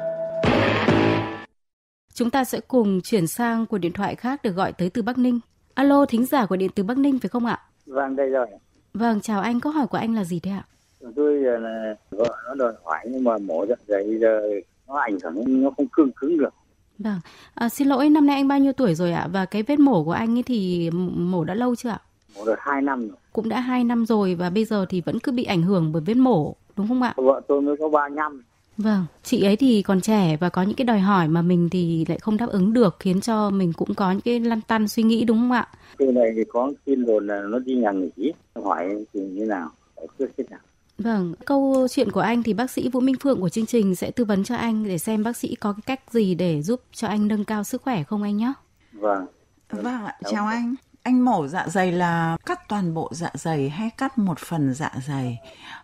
Chúng ta sẽ cùng chuyển sang cuộc điện thoại khác được gọi tới từ Bắc Ninh. Alo, thính giả gọi điện từ Bắc Ninh phải không ạ? Vâng, đây rồi. Vâng, chào anh, câu hỏi của anh là gì thế ạ? Tôi là vợ nó đòi hỏi nhưng mà mổ dạ dày giờ nó ảnh hưởng, nó không cứng được. Vâng, xin lỗi, năm nay anh bao nhiêu tuổi rồi ạ? Và cái vết mổ của anh ấy thì mổ đã lâu chưa ạ? Mổ được 2 năm rồi. Cũng đã 2 năm rồi và bây giờ thì vẫn cứ bị ảnh hưởng bởi vết mổ, đúng không ạ? Vợ tôi mới có 3 năm. Vâng, chị ấy thì còn trẻ và có những cái đòi hỏi mà mình thì lại không đáp ứng được, khiến cho mình cũng có những cái lăn tăn suy nghĩ, đúng không ạ? Cái này thì có tin đồn là nó đi nhà nghỉ, hỏi thì như nào, giải quyết thế nào. Vâng, câu chuyện của anh thì bác sĩ Vũ Minh Phượng của chương trình sẽ tư vấn cho anh để xem bác sĩ có cái cách gì để giúp cho anh nâng cao sức khỏe không anh nhé? Vâng. Vâng ạ, chào anh. Anh mổ dạ dày là cắt toàn bộ dạ dày hay cắt một phần dạ dày?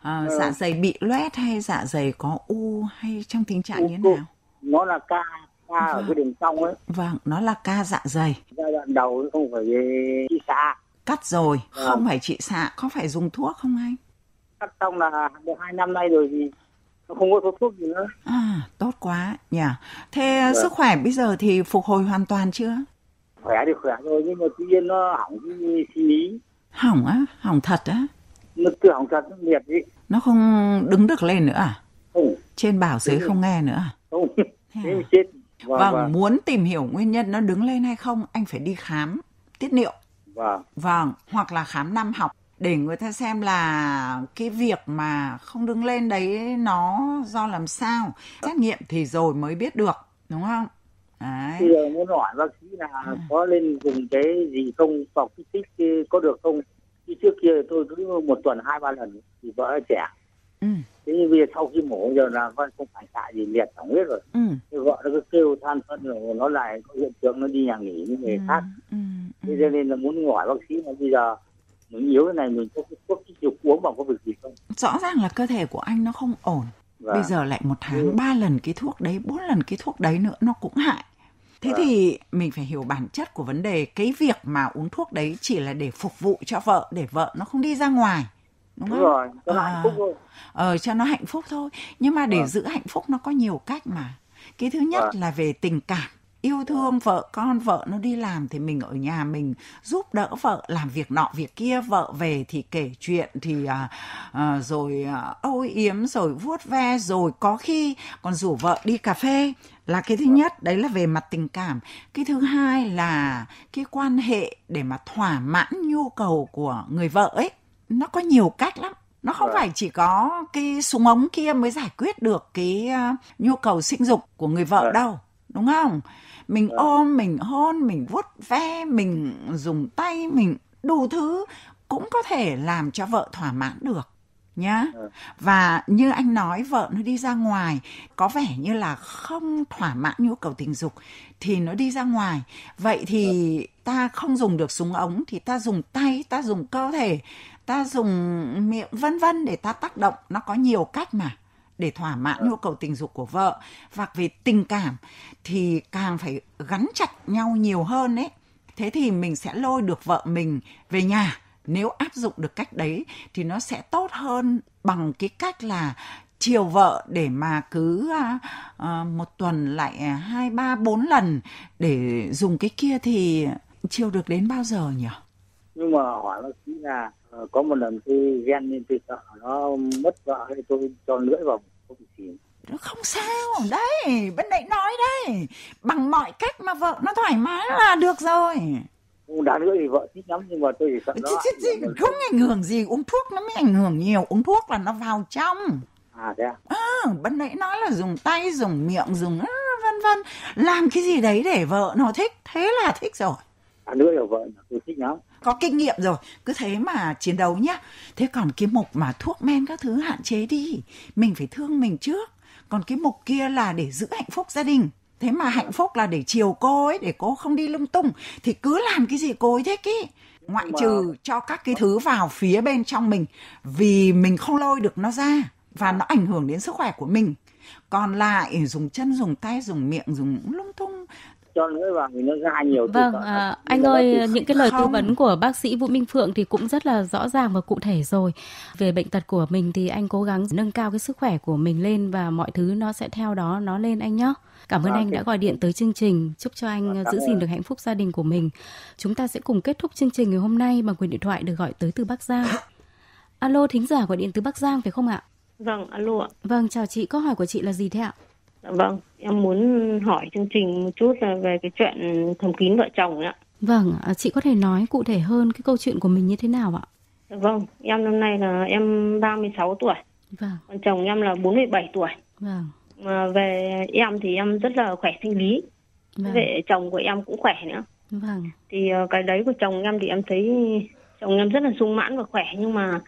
Dạ dày bị loét hay dạ dày có u hay trong tình trạng như thế nào? Nó là ca ở cái đường trong ấy. Vâng, nó là ca dạ dày. Giai đoạn đầu không phải trị xạ. Cắt rồi, không phải trị xạ, có phải dùng thuốc không anh? Cắt xong là được 2 năm nay rồi thì nó không có thuốc gì nữa. Tốt quá nhỉ. Thế sức khỏe bây giờ thì phục hồi hoàn toàn chưa? Khỏe thì khỏe rồi nhưng mà tuy nhiên nó hỏng cái suy nghĩ. Hỏng á? Hỏng thật á? Nó cứ hỏng thật, nó liệt đi. Nó không đứng được lên nữa à? Không. Trên bảo dưới không nghe nữa à? Không. Thế mà chết. Vâng, muốn tìm hiểu nguyên nhân nó đứng lên hay không, anh phải đi khám tiết niệu. Vâng, hoặc là khám năm học để người ta xem là cái việc mà không đứng lên đấy nó do làm sao. Xét nghiệm thì rồi mới biết được, đúng không? Đấy. Bây giờ muốn hỏi bác sĩ là có lên dùng cái gì không, hoặc kích thích có được không? Chứ trước kia tôi cứ 1 tuần 2-3 lần thì vợ trẻ. Thế nhưng bây giờ sau khi mổ giờ là không phải xạ gì, liệt hỏng hết rồi. Thì vợ nó cứ kêu than phân rồi nó lại có hiện tượng nó đi nhà nghỉ như người khác. Thế cho nên là muốn hỏi bác sĩ là bây giờ mình yếu cái này mình có cái thuốc kích dục uống vào có việc gì không? Rõ ràng là cơ thể của anh nó không ổn. Bây giờ lại 1 tháng 3 lần cái thuốc đấy, 4 lần cái thuốc đấy nữa nó cũng hại. Thế thì mình phải hiểu bản chất của vấn đề. Cái việc mà uống thuốc đấy chỉ là để phục vụ cho vợ, để vợ nó không đi ra ngoài. Đúng không? Rồi, cho nó hạnh phúc thôi. Cho nó hạnh phúc thôi. Nhưng mà để giữ hạnh phúc nó có nhiều cách mà. Cái thứ nhất là về tình cảm. Yêu thương vợ con, vợ nó đi làm thì mình ở nhà mình giúp đỡ vợ làm việc nọ việc kia. Vợ về thì kể chuyện, thì rồi âu yếm, rồi vuốt ve, rồi có khi còn rủ vợ đi cà phê. Là cái thứ nhất, đấy là về mặt tình cảm. Cái thứ hai là cái quan hệ để mà thỏa mãn nhu cầu của người vợ ấy. Nó có nhiều cách lắm. Nó không phải chỉ có cái súng ống kia mới giải quyết được cái nhu cầu sinh dục của người vợ đâu. Đúng không? Mình ôm, mình hôn, mình vuốt ve, mình dùng tay, mình đủ thứ cũng có thể làm cho vợ thỏa mãn được. nhá. Và như anh nói, vợ nó đi ra ngoài có vẻ như là không thỏa mãn nhu cầu tình dục thì nó đi ra ngoài. Vậy thì ta không dùng được súng ống thì ta dùng tay, ta dùng cơ thể, ta dùng miệng vân vân để ta tác động. Nó có nhiều cách mà để thỏa mãn nhu cầu tình dục của vợ. Và về tình cảm thì càng phải gắn chặt nhau nhiều hơn ấy. Thế thì mình sẽ lôi được vợ mình về nhà. Nếu áp dụng được cách đấy thì nó sẽ tốt hơn bằng cái cách là chiều vợ để mà cứ một tuần lại 2, 3, 4 lần để dùng cái kia thì chiều được đến bao giờ nhỉ? Nhưng mà hỏi bác sĩ là có một lần tôi ghen nên tôi sợ nó mất vợ hay tôi cho lưỡi vào không bị xỉn. Không sao, đấy, bên đấy nói đấy. Bằng mọi cách mà vợ nó thoải mái là được rồi. Đã nữa thì vợ thích lắm nhưng mà tôi chỉ sợ nó không ảnh hưởng gì, uống thuốc nó mới ảnh hưởng nhiều. Uống thuốc là nó vào trong. Thế à? Bên nãy nói là dùng tay, dùng miệng, dùng vân vân. Làm cái gì đấy để vợ nó thích, thế là thích rồi. Nữa là vợ tôi thích lắm. Có kinh nghiệm rồi, cứ thế mà chiến đấu nhá. Thế còn cái mục mà thuốc men các thứ hạn chế đi. Mình phải thương mình trước. Còn cái mục kia là để giữ hạnh phúc gia đình. Thế mà hạnh phúc là để chiều cô ấy, để cô không đi lung tung. Thì cứ làm cái gì cô ấy thích ý. Ngoại trừ cho các cái thứ vào phía bên trong mình. Vì mình không lôi được nó ra. Và nó ảnh hưởng đến sức khỏe của mình. Còn lại dùng chân, dùng tay, dùng miệng, dùng lung tung. Cho lưỡi vào thì nó ra nhiều. Vâng, anh ơi, những cái lời tư vấn của bác sĩ Vũ Minh Phượng thì cũng rất là rõ ràng và cụ thể rồi. Về bệnh tật của mình thì anh cố gắng nâng cao cái sức khỏe của mình lên và mọi thứ nó sẽ theo đó nó lên anh nhé. Cảm ơn anh đã gọi điện tới chương trình. Chúc cho anh giữ gìn được hạnh phúc gia đình của mình. Chúng ta sẽ cùng kết thúc chương trình ngày hôm nay bằng cuộc điện thoại được gọi tới từ Bắc Giang. Alo, thính giả gọi điện từ Bắc Giang phải không ạ? Vâng, alo ạ. Vâng, chào chị. Câu hỏi của chị là gì thế ạ? Vâng, em muốn hỏi chương trình một chút là về cái chuyện thầm kín vợ chồng ạ. Vâng, chị có thể nói cụ thể hơn cái câu chuyện của mình như thế nào ạ? Vâng, em năm nay là em 36 tuổi. Vâng. Còn chồng em là 47 tuổi. Vâng. Mà về em thì em rất là khỏe sinh lý. Vâng. Về chồng của em cũng khỏe nữa. Vâng. Thì cái đấy của chồng em thì em thấy chồng em rất là sung mãn và khỏe. Nhưng mà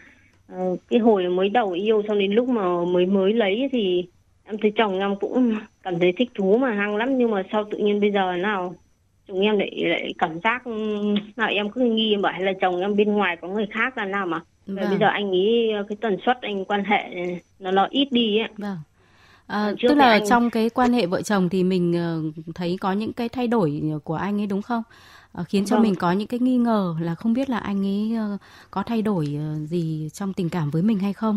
cái hồi mới đầu yêu, xong đến lúc mà mới lấy thì em thấy chồng em cũng cảm thấy thích thú mà hăng lắm. Nhưng mà sau tự nhiên bây giờ nào chồng em lại cảm giác nào em cứ nghi, em bảo hay là chồng em bên ngoài có người khác là nào mà. Vâng. Bây giờ anh nghĩ cái tần suất anh quan hệ nó ít đi ấy. Vâng. Tức là trong cái quan hệ vợ chồng thì mình thấy có những cái thay đổi của anh ấy đúng không? Khiến cho mình có những cái nghi ngờ là không biết là anh ấy có thay đổi gì trong tình cảm với mình hay không.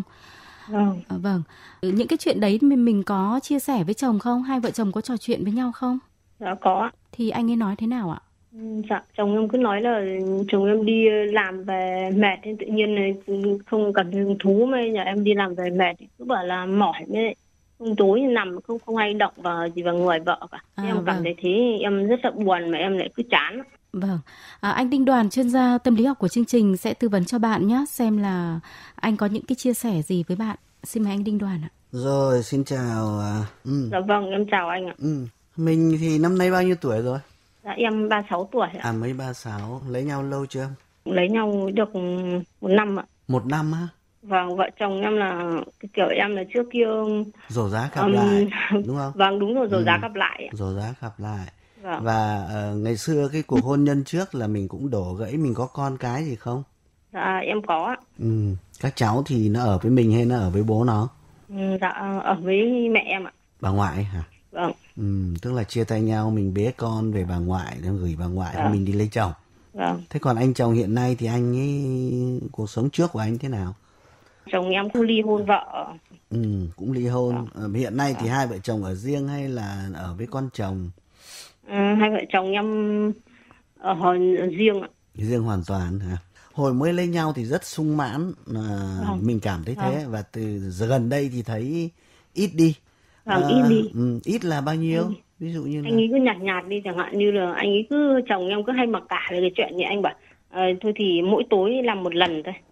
Vâng. Những cái chuyện đấy mình có chia sẻ với chồng không? Hai vợ chồng có trò chuyện với nhau không? Dạ có. Thì anh ấy nói thế nào ạ? Dạ, chồng em cứ nói là chồng em đi làm về mệt nên tự nhiên không cảm thấy hứng thú, mà nhà em đi làm về mệt cứ bảo là mỏi với tối nằm không hay động vào gì vào người vợ cả. Em cảm thấy thế, em rất là buồn mà em lại cứ chán. Vâng, anh Đinh Đoàn, chuyên gia tâm lý học của chương trình sẽ tư vấn cho bạn nhé, xem là anh có những cái chia sẻ gì với bạn. Xin mời anh Đinh Đoàn ạ. Rồi, xin chào. Dạ vâng, em chào anh ạ. Mình thì năm nay bao nhiêu tuổi rồi? Dạ em 36 tuổi ạ. Mới 36, lấy nhau lâu chưa? Lấy nhau được 1 năm ạ. 1 năm á? Vâng, vợ chồng em là cái kiểu em là trước kia rổ giá gặp lại, đúng không? Vâng, đúng rồi, rổ giá gặp lại. Rổ giá gặp lại. Vâng. Và ngày xưa cái cuộc hôn nhân trước là mình cũng đổ gãy, mình có con cái gì không? Dạ em có ạ. Các cháu thì nó ở với mình hay nó ở với bố nó? Dạ ở với mẹ em ạ. Bà ngoại hả? Vâng. Tức là chia tay nhau, mình bế con về bà ngoại, gửi bà ngoại, vâng. Mình đi lấy chồng. Vâng. Thế còn anh chồng hiện nay thì anh ấy, cuộc sống trước của anh thế nào? Chồng em cũng ly hôn vợ. Cũng ly hôn. Hiện nay thì hai vợ chồng ở riêng hay là ở với con chồng? Hai vợ chồng em ở riêng ạ. Riêng hoàn toàn hả? Hồi mới lấy nhau thì rất sung mãn, mình cảm thấy thế. Và từ giờ gần đây thì thấy ít đi. Ít đi. Ít là bao nhiêu? Ví dụ như là... Anh ấy cứ nhạt đi, chẳng hạn như là anh ấy cứ, chồng em cứ hay mặc cả về cái chuyện như anh bảo thôi thì mỗi tối làm một lần thôi.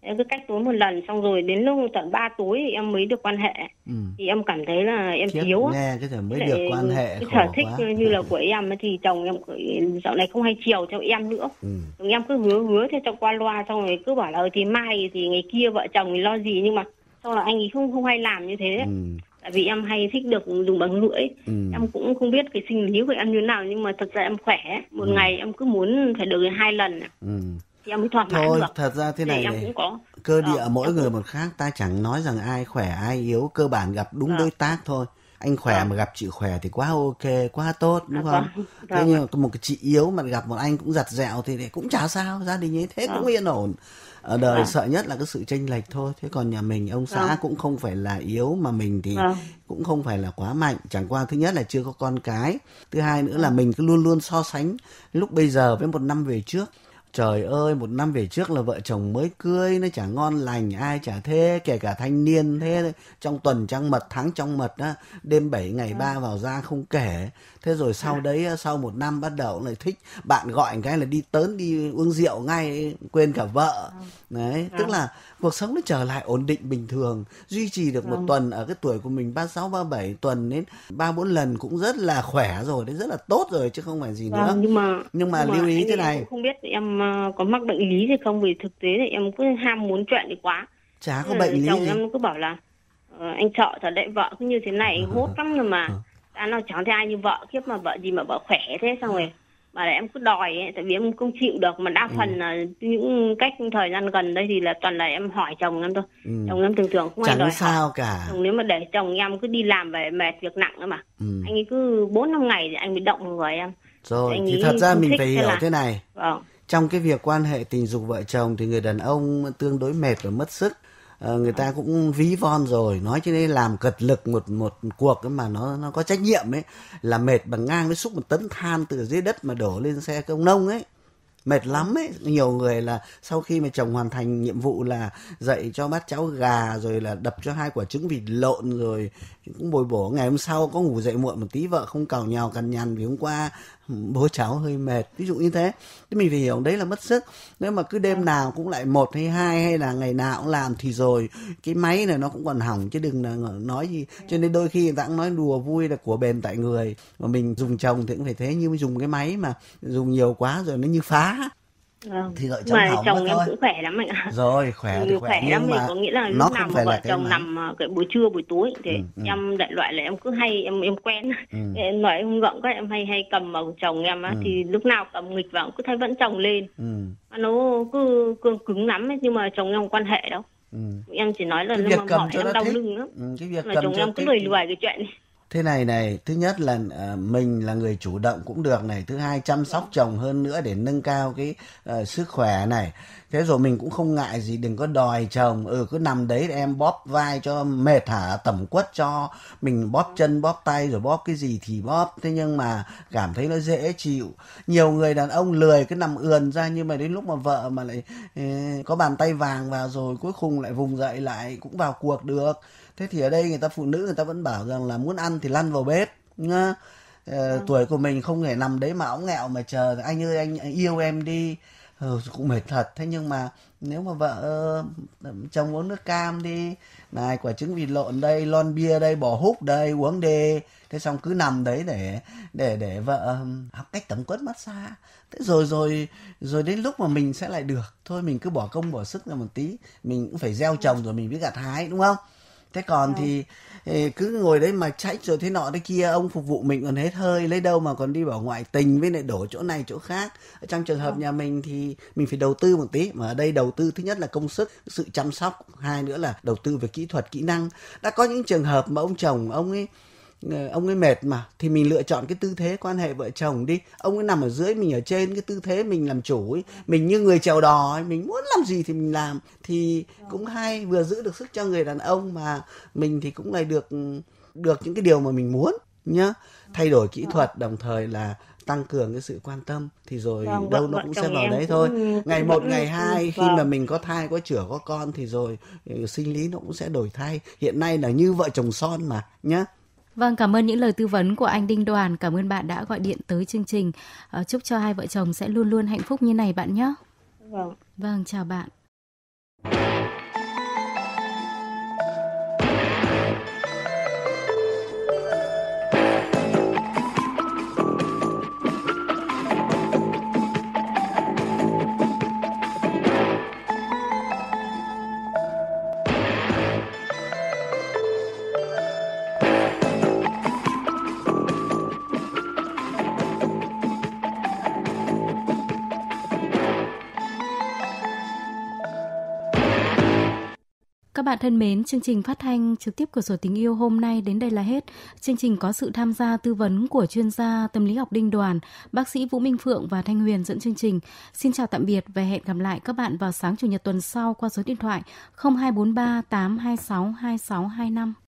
Em cứ cách tối một lần, xong rồi đến lúc tận 3 tối thì em mới được quan hệ. Thì em cảm thấy là em thiếu. Nghe cái mới được quan hệ. Cái sở thích quá. Như là của em thì chồng em dạo này không hay chiều cho em nữa. Chồng em cứ hứa theo cho qua loa, xong rồi cứ bảo là thì mai thì ngày kia vợ chồng thì lo gì, nhưng mà xong là anh ấy không hay làm như thế. Tại vì em hay thích được dùng bằng lưỡi. Em cũng không biết cái sinh lý của em như thế nào, nhưng mà thật ra em khỏe. Một ngày em cứ muốn phải được 2 lần. Thì em mới thỏa mãn thôi, được. Thật ra thế này, em cũng có cơ địa mỗi người một khác, ta chẳng nói rằng ai khỏe ai yếu, cơ bản gặp đúng đối tác thôi. Anh khỏe mà gặp chị khỏe thì quá ok, quá tốt, đúng không? Thế nhưng một cái chị yếu mà gặp một anh cũng giặt dẹo thì cũng chả sao, gia đình như thế cũng yên ổn. Ở đời sợ nhất là cái sự chênh lệch thôi. Thế còn nhà mình ông xã cũng không phải là yếu, mà mình thì cũng không phải là quá mạnh. Chẳng qua thứ nhất là chưa có con cái, thứ hai nữa là mình cứ luôn luôn so sánh lúc bây giờ với 1 năm về trước. Trời ơi, 1 năm về trước là vợ chồng mới cưới, nó chả ngon lành, ai chả thế, kể cả thanh niên thế, trong tuần trăng mật, tháng trong mật á, đêm 7 ngày 3 vào ra không kể. Thế rồi sau đấy, sau 1 năm bắt đầu lại thích, bạn gọi cái là đi tớn, đi uống rượu ngay, quên cả vợ. Đấy, tức là cuộc sống nó trở lại ổn định bình thường, duy trì được 1 tuần ở cái tuổi của mình 36, 37 tuần đến 3-4 lần cũng rất là khỏe rồi, đấy rất là tốt rồi chứ không phải gì nữa. Nhưng mà lưu ý thế này. Không biết em có mắc bệnh lý gì không, vì thực tế thì em cứ ham muốn chuyện thì quá. Chả có bệnh lý chồng gì. Em cứ bảo là anh sợ thật đấy, vợ cứ như thế này anh hốt lắm rồi mà. Nó chẳng thấy ai như vợ, khiếp mà vợ gì mà vợ khỏe thế, xong rồi mà em cứ đòi ấy, tại vì em không chịu được. Mà đa phần là những cách thời gian gần đây thì là toàn là em hỏi chồng em thôi. Chồng em thường không ai đòi sao hỏi. Cả. Nếu mà để chồng em cứ đi làm về mệt việc nặng nữa mà. Anh ấy cứ 4-5 ngày thì anh bị động người em. Rồi thì thật ra mình phải hiểu thế này. Trong cái việc quan hệ tình dục vợ chồng thì người đàn ông tương đối mệt và mất sức. Người ta cũng ví von rồi, nói cho nên làm cật lực một cuộc mà nó có trách nhiệm ấy, là mệt bằng ngang với xúc 1 tấn than từ dưới đất mà đổ lên xe công nông ấy, mệt lắm ấy. Nhiều người là sau khi mà chồng hoàn thành nhiệm vụ là dậy cho bát cháo gà, rồi là đập cho 2 quả trứng vịt lộn, rồi cũng bồi bổ, ngày hôm sau có ngủ dậy muộn một tí vợ không càu nhàu cằn nhằn vì hôm qua bố cháu hơi mệt, ví dụ như thế. Thì mình phải hiểu đấy là mất sức. Nếu mà cứ đêm nào cũng lại 1 hay 2 hay là ngày nào cũng làm thì rồi cái máy này nó cũng còn hỏng chứ đừng là nói gì. Cho nên đôi khi người ta cũng nói đùa vui là của bền tại người, mà mình dùng chồng thì cũng phải thế, nhưng dùng cái máy mà dùng nhiều quá rồi nó như phá. Thì vợ chồng hỏng chồng em cũng khỏe lắm ạ. Rồi khỏe thì khỏe lắm, nhưng mà có nghĩa là lúc nào mà vợ chồng nằm cái buổi trưa buổi tối thì em đại loại là em cứ hay em quen. Em nói em gượng quá em hay cầm vào chồng em á, thì lúc nào cầm nghịch vào cứ thấy vẫn chồng lên. Nó cứ cứng lắm ấy, nhưng mà chồng em không quan hệ đâu. Em chỉ nói là cái việc mà mỏi em đau thích. lưng lắm. Cái việc mà chồng em cứ lười cái chuyện này. Thế này, thứ nhất là mình là người chủ động cũng được này, thứ hai chăm sóc chồng hơn nữa để nâng cao cái sức khỏe này. Thế rồi mình cũng không ngại gì, đừng có đòi chồng cứ nằm đấy để em bóp vai cho mệt hả, tẩm quất cho mình, bóp chân bóp tay rồi bóp cái gì thì bóp. Thế nhưng mà cảm thấy nó dễ chịu. Nhiều người đàn ông lười cứ nằm ườn ra, nhưng mà đến lúc mà vợ mà lại có bàn tay vàng vào rồi cuối cùng lại vùng dậy lại cũng vào cuộc được. Thế thì ở đây người ta phụ nữ người ta vẫn bảo rằng là muốn ăn thì lăn vào bếp nhá. Tuổi của mình không thể nằm đấy mà óng nghẹo mà chờ anh ơi anh yêu em đi. Cũng mệt thật. Thế nhưng mà nếu mà vợ chồng uống nước cam đi, này quả trứng vịt lộn đây, lon bia đây, bò húc đây, uống đi. Thế xong cứ nằm đấy để vợ học cách tẩm quất massage. Thế rồi đến lúc mà mình sẽ lại được. Thôi mình cứ bỏ công bỏ sức ra một tí. Mình cũng phải gieo trồng rồi mình mới gặt hái, đúng không? Thế còn thì cứ ngồi đấy mà trách rồi thế nọ thế kia, ông phục vụ mình còn hết hơi, lấy đâu mà còn đi bảo ngoại tình với lại đổ chỗ này chỗ khác. Ở trong trường hợp nhà mình thì mình phải đầu tư một tí, mà ở đây đầu tư thứ nhất là công sức, sự chăm sóc, hai nữa là đầu tư về kỹ thuật, kỹ năng. Đã có những trường hợp mà ông chồng ông ấy mệt mà thì mình lựa chọn cái tư thế quan hệ vợ chồng đi, ông ấy nằm ở dưới mình ở trên, cái tư thế mình làm chủ ấy, mình như người chèo đò ấy, mình muốn làm gì thì mình làm thì cũng hay, vừa giữ được sức cho người đàn ông mà mình thì cũng lại được những cái điều mà mình muốn nhá. Thay đổi kỹ thuật đồng thời là tăng cường cái sự quan tâm thì rồi đâu nó cũng sẽ vào đấy thôi. Ngày 1 ngày 2 khi mà mình có thai có chữa có con thì rồi sinh lý nó cũng sẽ đổi thay. Hiện nay là như vợ chồng son mà nhá. Vâng, cảm ơn những lời tư vấn của anh Đinh Đoàn. Cảm ơn bạn đã gọi điện tới chương trình. Chúc cho hai vợ chồng sẽ luôn luôn hạnh phúc như này bạn nhé. Vâng, chào bạn. Các bạn thân mến, chương trình phát thanh trực tiếp Cửa sổ tình yêu hôm nay đến đây là hết. Chương trình có sự tham gia tư vấn của chuyên gia tâm lý học Đinh Đoàn, bác sĩ Vũ Minh Phượng và Thanh Huyền dẫn chương trình. Xin chào tạm biệt và hẹn gặp lại các bạn vào sáng Chủ nhật tuần sau qua số điện thoại 0243 826 2625.